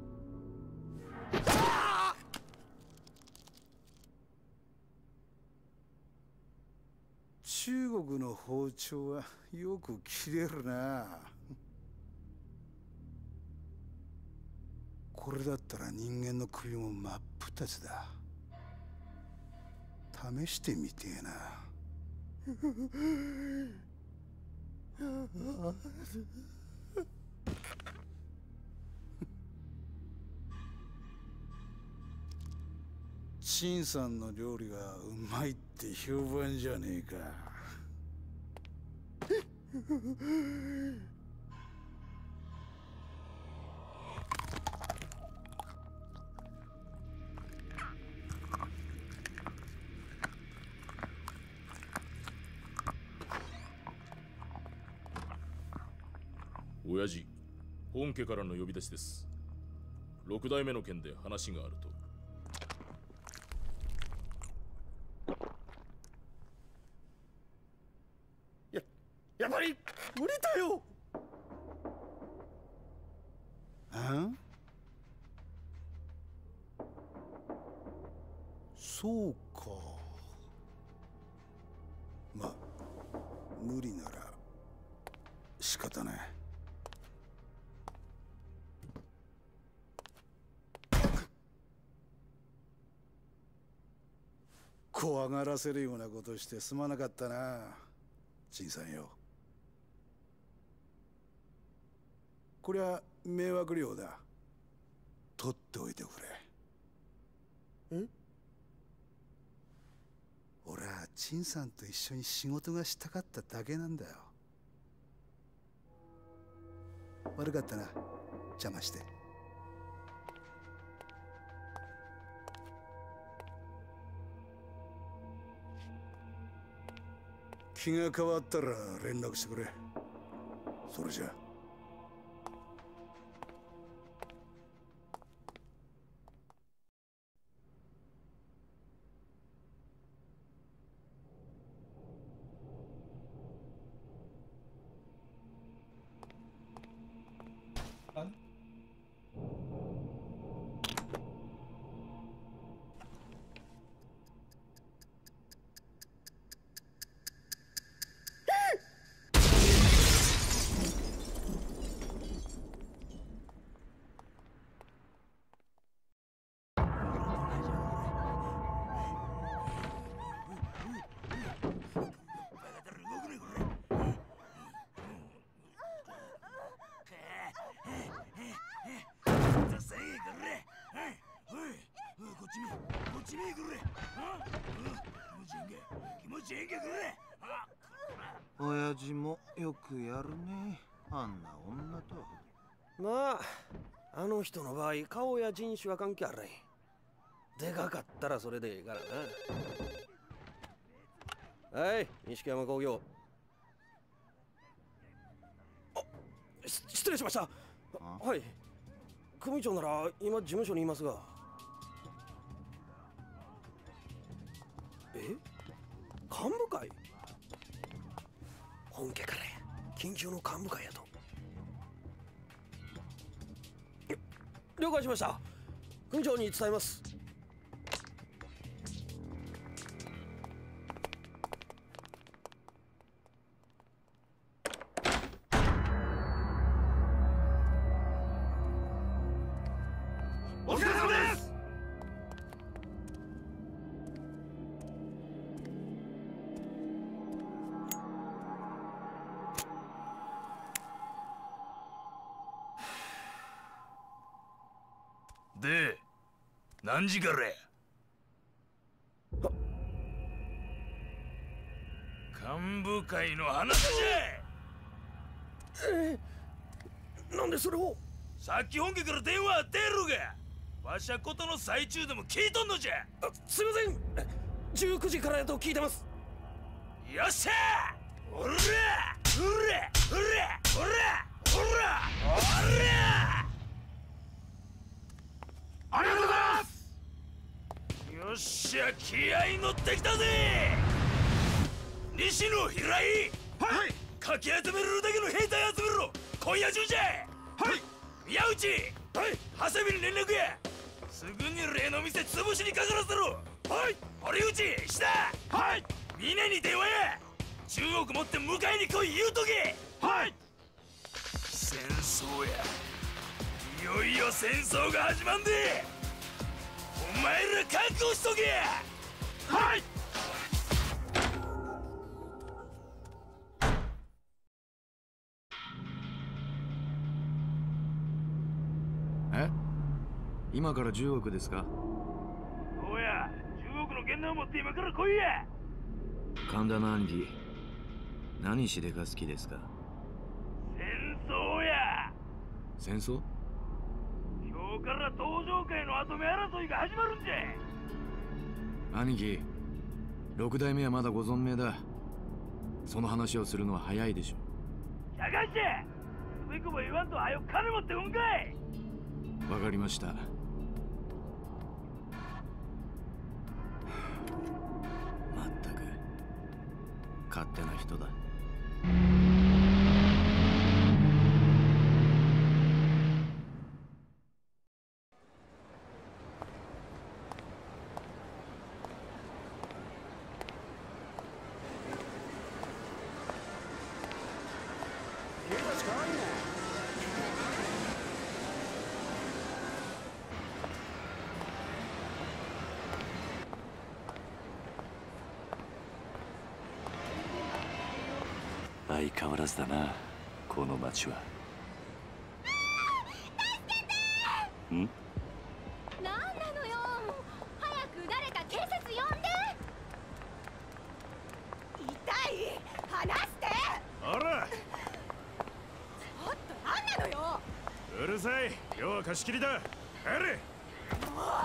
中国の包丁はよく切れるな。これだったら人間の首も真っ二つだ。試してみてえな。陳さんの料理がうまいって評判じゃねえか。 親父、本家からの呼び出しです。6代目の件で話があると。 やっぱり無理だよ。 あ？そうか。まあ無理なら仕方ない。怖がらせるようなことしてすまなかったな、陳さんよ。こりゃ迷惑料だ。取っておいてくれ。俺は陳さんと一緒に仕事がしたかっただけなんだよ。悪かったな、邪魔して。気が変わったら連絡してくれ。それじゃ。 こっち見くれ。気持ちいいんけくれ。 親父もよくやるね、あんな女と。 まあ、あの人の場合、顔や人種は関係あらい。でかかったらそれでいいからな。はい、錦山工業。失礼しました。はい。組長なら今事務所にいますが。幹部会？本家から緊急の幹部会やと。了解しました。組長に伝えます。 お疲れ様です。で、何時からや？幹部会の話じゃ。 なんでそれを？ さっき本家から電話あってやろが。わしゃことの最中でも聞いとんのじゃ。 すいません。19時からやと聞いてます。 よっしゃー。おらおらおらおらおらおら。ありがとうございます。よっしゃ、気合い乗ってきたぜ。西野平井。はい。かき集めるだけの兵隊集めろ。今夜中じゃ。はい。宮内。はい。長谷部に連絡や。すぐに例の店潰しにかからせろ。はい。堀内、下。はい。峰に電話や。中国持って迎えに来い言うとけ。はい。戦争や。いよいよ戦争が始まんで。お前ら覚悟しとけ。はい。 え？今から10億ですか？ そうや、10億の現代を持って今から来いや。 神田の兄貴、何しでか好きですか？ 戦争や。 戦争？ 今日から登場界の跡目争いが始まるんじゃ。 兄貴、6代目はまだご存命だ。その話をするのは早いでしょ。 社会してつべこぼ言わんとはよ金持ってうんかい。 わかりました。まったく勝手な人だ。 相変わらずだな、この町は。ん？ なんなのよ、早く誰か警察呼んで。痛い、離して。 あら、 ちょっとなんなのよ。 うるさい、今日は貸し切りだ。帰れ。 もう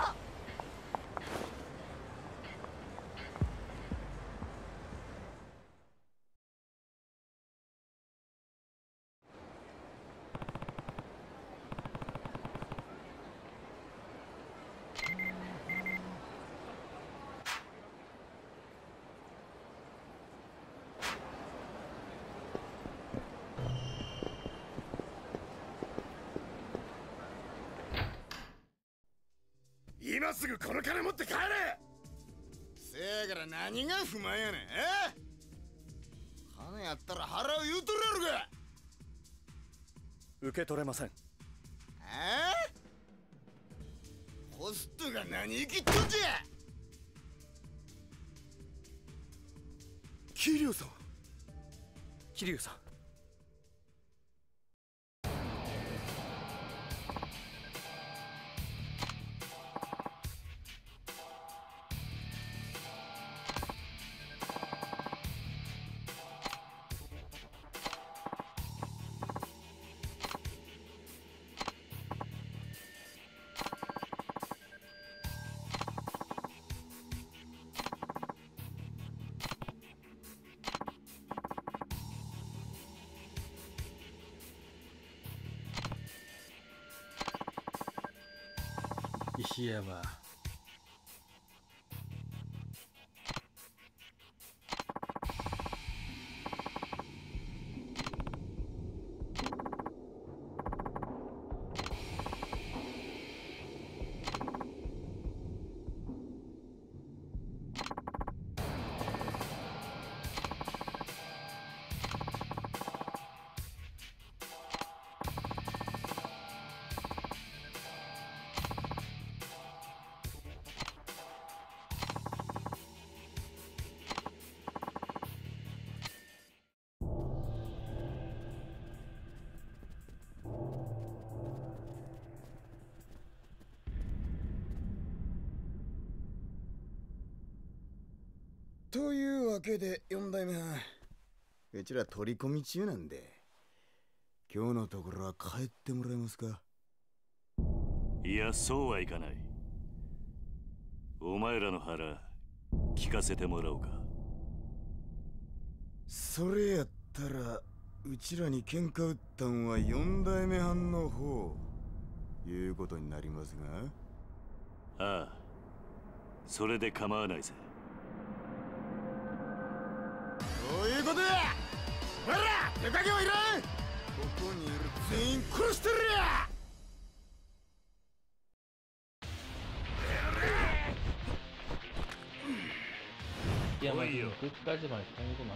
今すぐこの金持って帰れ。せやから何が不満やねん。金やったら払う言うとるやろが。 受け取れません。 ホストが何生きっとんじゃ。 桐生さん。桐生さん。 石山。 というわけで4代目はうちら取り込み中なんで、今日のところは帰ってもらえますか？ いや、そうはいかない。お前らの腹聞かせてもらおうか。 それやったらうちらに喧嘩売ったんは4代目藩の方いうことになりますが。 ああ、それで構わないぜ。 そういうことや。ほら、手加減はいらん。ここにいる全員殺してるや。 야마 지금 끝까지만 상이구만.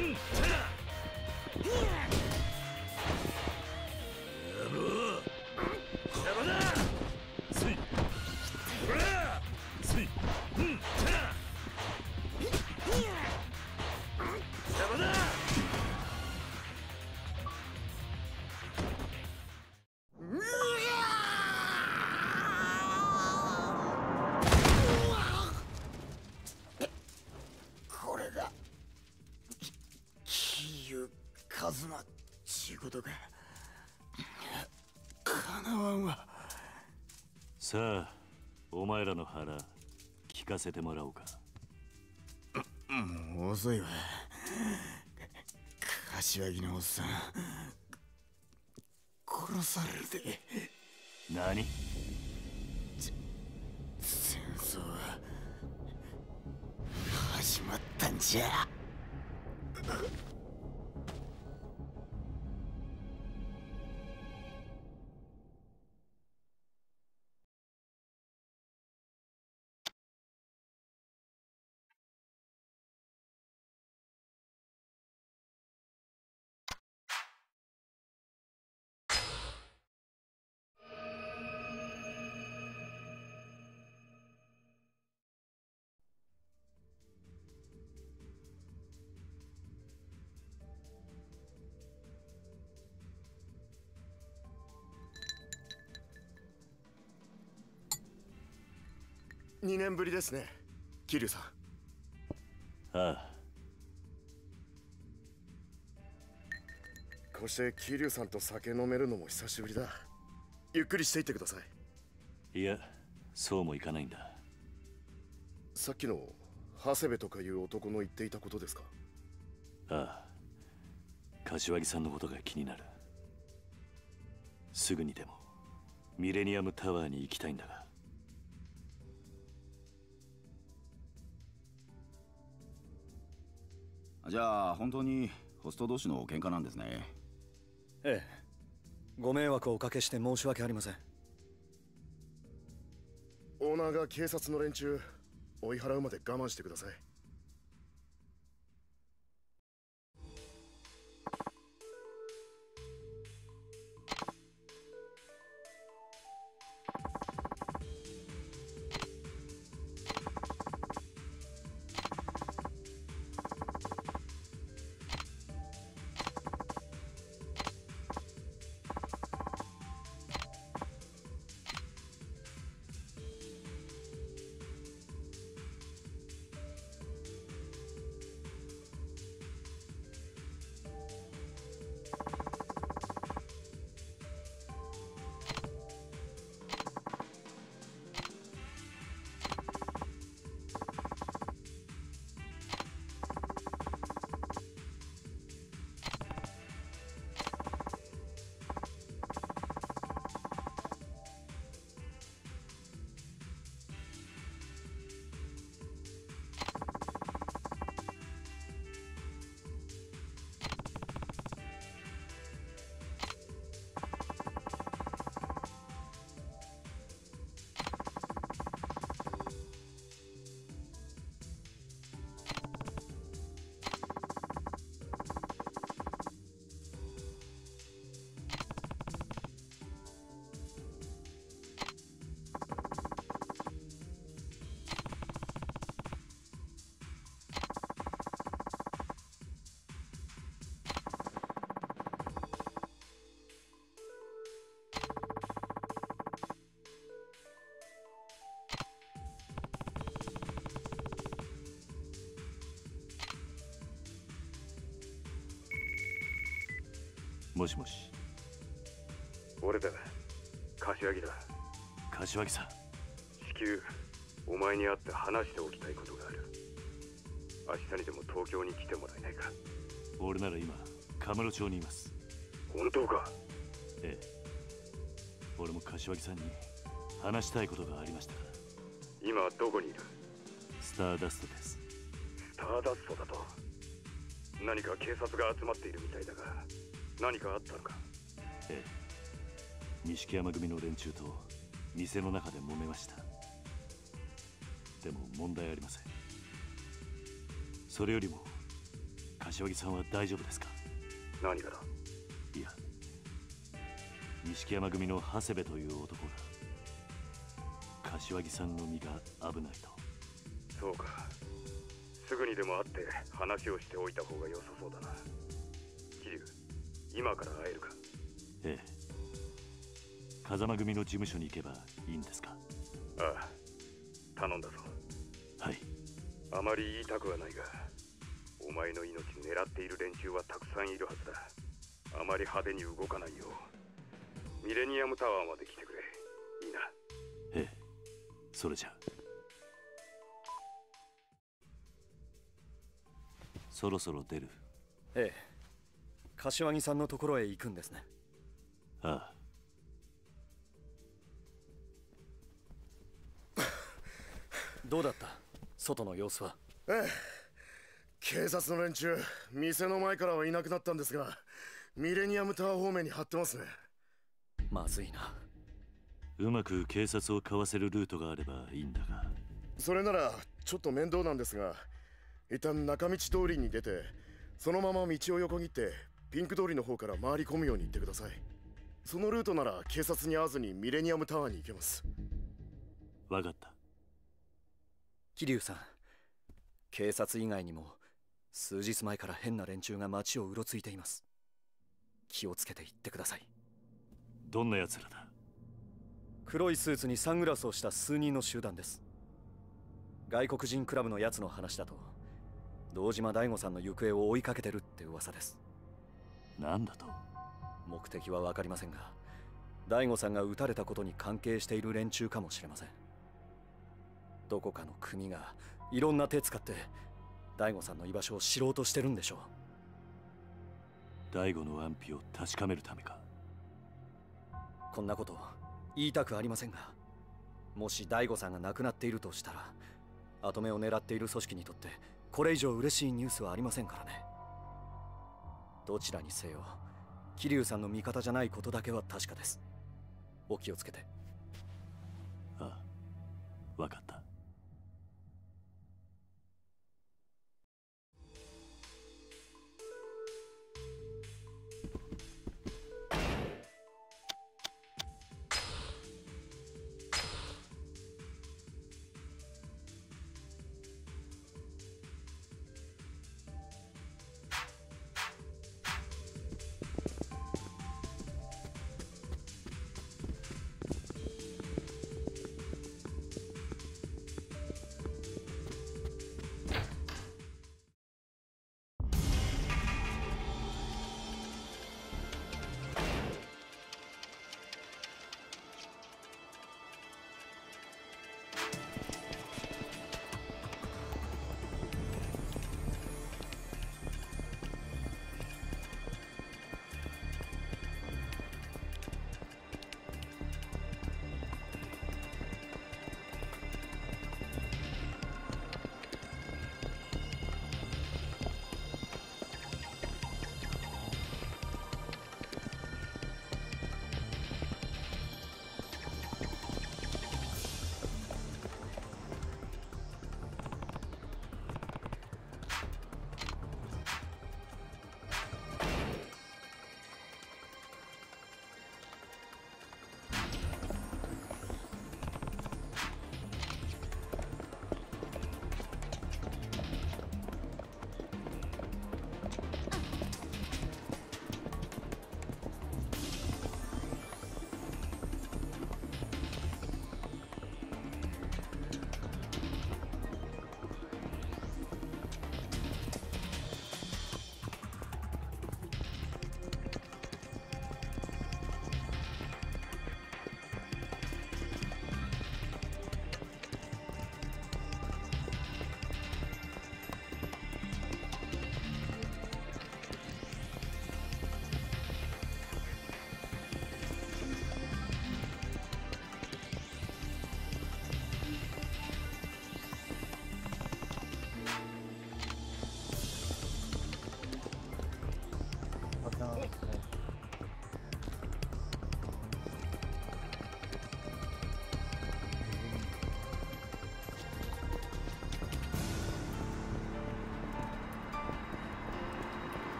これが杞憂一馬ちゅうことか。かなわんわ。 さあ、お前らの腹聞かせてもらおうか。 もう遅いわ。柏木のおっさん殺されるで。 何？ 戦争は始まったんじゃ。 2年ぶりですね、桐生さん。 ああ。 こうして桐生さんと酒飲めるのも久しぶりだ。ゆっくりしていってください。 いや、そうもいかないんだ。 さっきの長谷部とかいう男の言っていたことですか？ ああ。柏木さんのことが気になる。すぐにでもミレニアムタワーに行きたいんだが。 じゃあ本当にホスト同士の喧嘩なんですね。 ええ、ご迷惑をおかけして申し訳ありません。 オーナーが警察の連中追い払うまで我慢してください。 もしもし。 俺だ、柏木だ。 柏木さん。 至急お前に会って話しておきたいことがある。明日にでも東京に来てもらえないか。 俺なら今カムロ町にいます。 本当か？ ええ。俺も柏木さんに話したいことがありましたから。 今どこにいる？ スターダストです。 スターダストだと。何か警察が集まっているみたいだが、何かあったのか？ ええ。錦山組の連中と店の中で揉めました。でも問題ありません。それよりも柏木さんは大丈夫ですか？ 何がだ？ いや、錦山組の長谷部という男が柏木さんの身が危ないと。 そうか。すぐにでも会って話をしておいた方が良さそうだな。桐生、今から会えるか？ ええ。風間組の事務所に行けばいいんですか？ ああ、頼んだぞ。 はい。 あまり言いたくはないが、お前の命狙っている連中はたくさんいるはずだ。あまり派手に動かないようミレニアムタワーまで来てくれ。いいな？ ええ、それじゃ。そろそろ出る。 ええ、柏木さんのところへ行くんですね。 ああ。 どうだった、外の様子は？ ええ、警察の連中、店の前からはいなくなったんですが、ミレニアムタワー方面に張ってますね。 まずいな。 うまく警察をかわせるルートがあればいいんだが。 それならちょっと面倒なんですが、一旦中道通りに出て、そのまま道を横切ってピンク通りの方から回り込むように言ってください。そのルートなら警察に会わずにミレニアムタワーに行けます。 わかった。 桐生さん、警察以外にも数日前から変な連中が街をうろついています。気をつけて行ってください。 どんな奴らだ？ 黒いスーツにサングラスをした数人の集団です。外国人クラブのやつの話だと、堂島大吾さんの行方を追いかけてるって噂です。 なんだと？ 目的は分かりませんが、大吾さんが撃たれたことに関係している連中かもしれません。どこかの組がいろんな手使って大吾さんの居場所を知ろうとしてるんでしょう。大吾の安否を確かめるためか？ こんなこと言いたくありませんが、もし大吾さんが亡くなっているとしたら、跡目を狙っている組織にとってこれ以上嬉しいニュースはありませんからね。どちらにせよ桐生さんの味方じゃないことだけは確かです。お気をつけて。 ああ、分かった。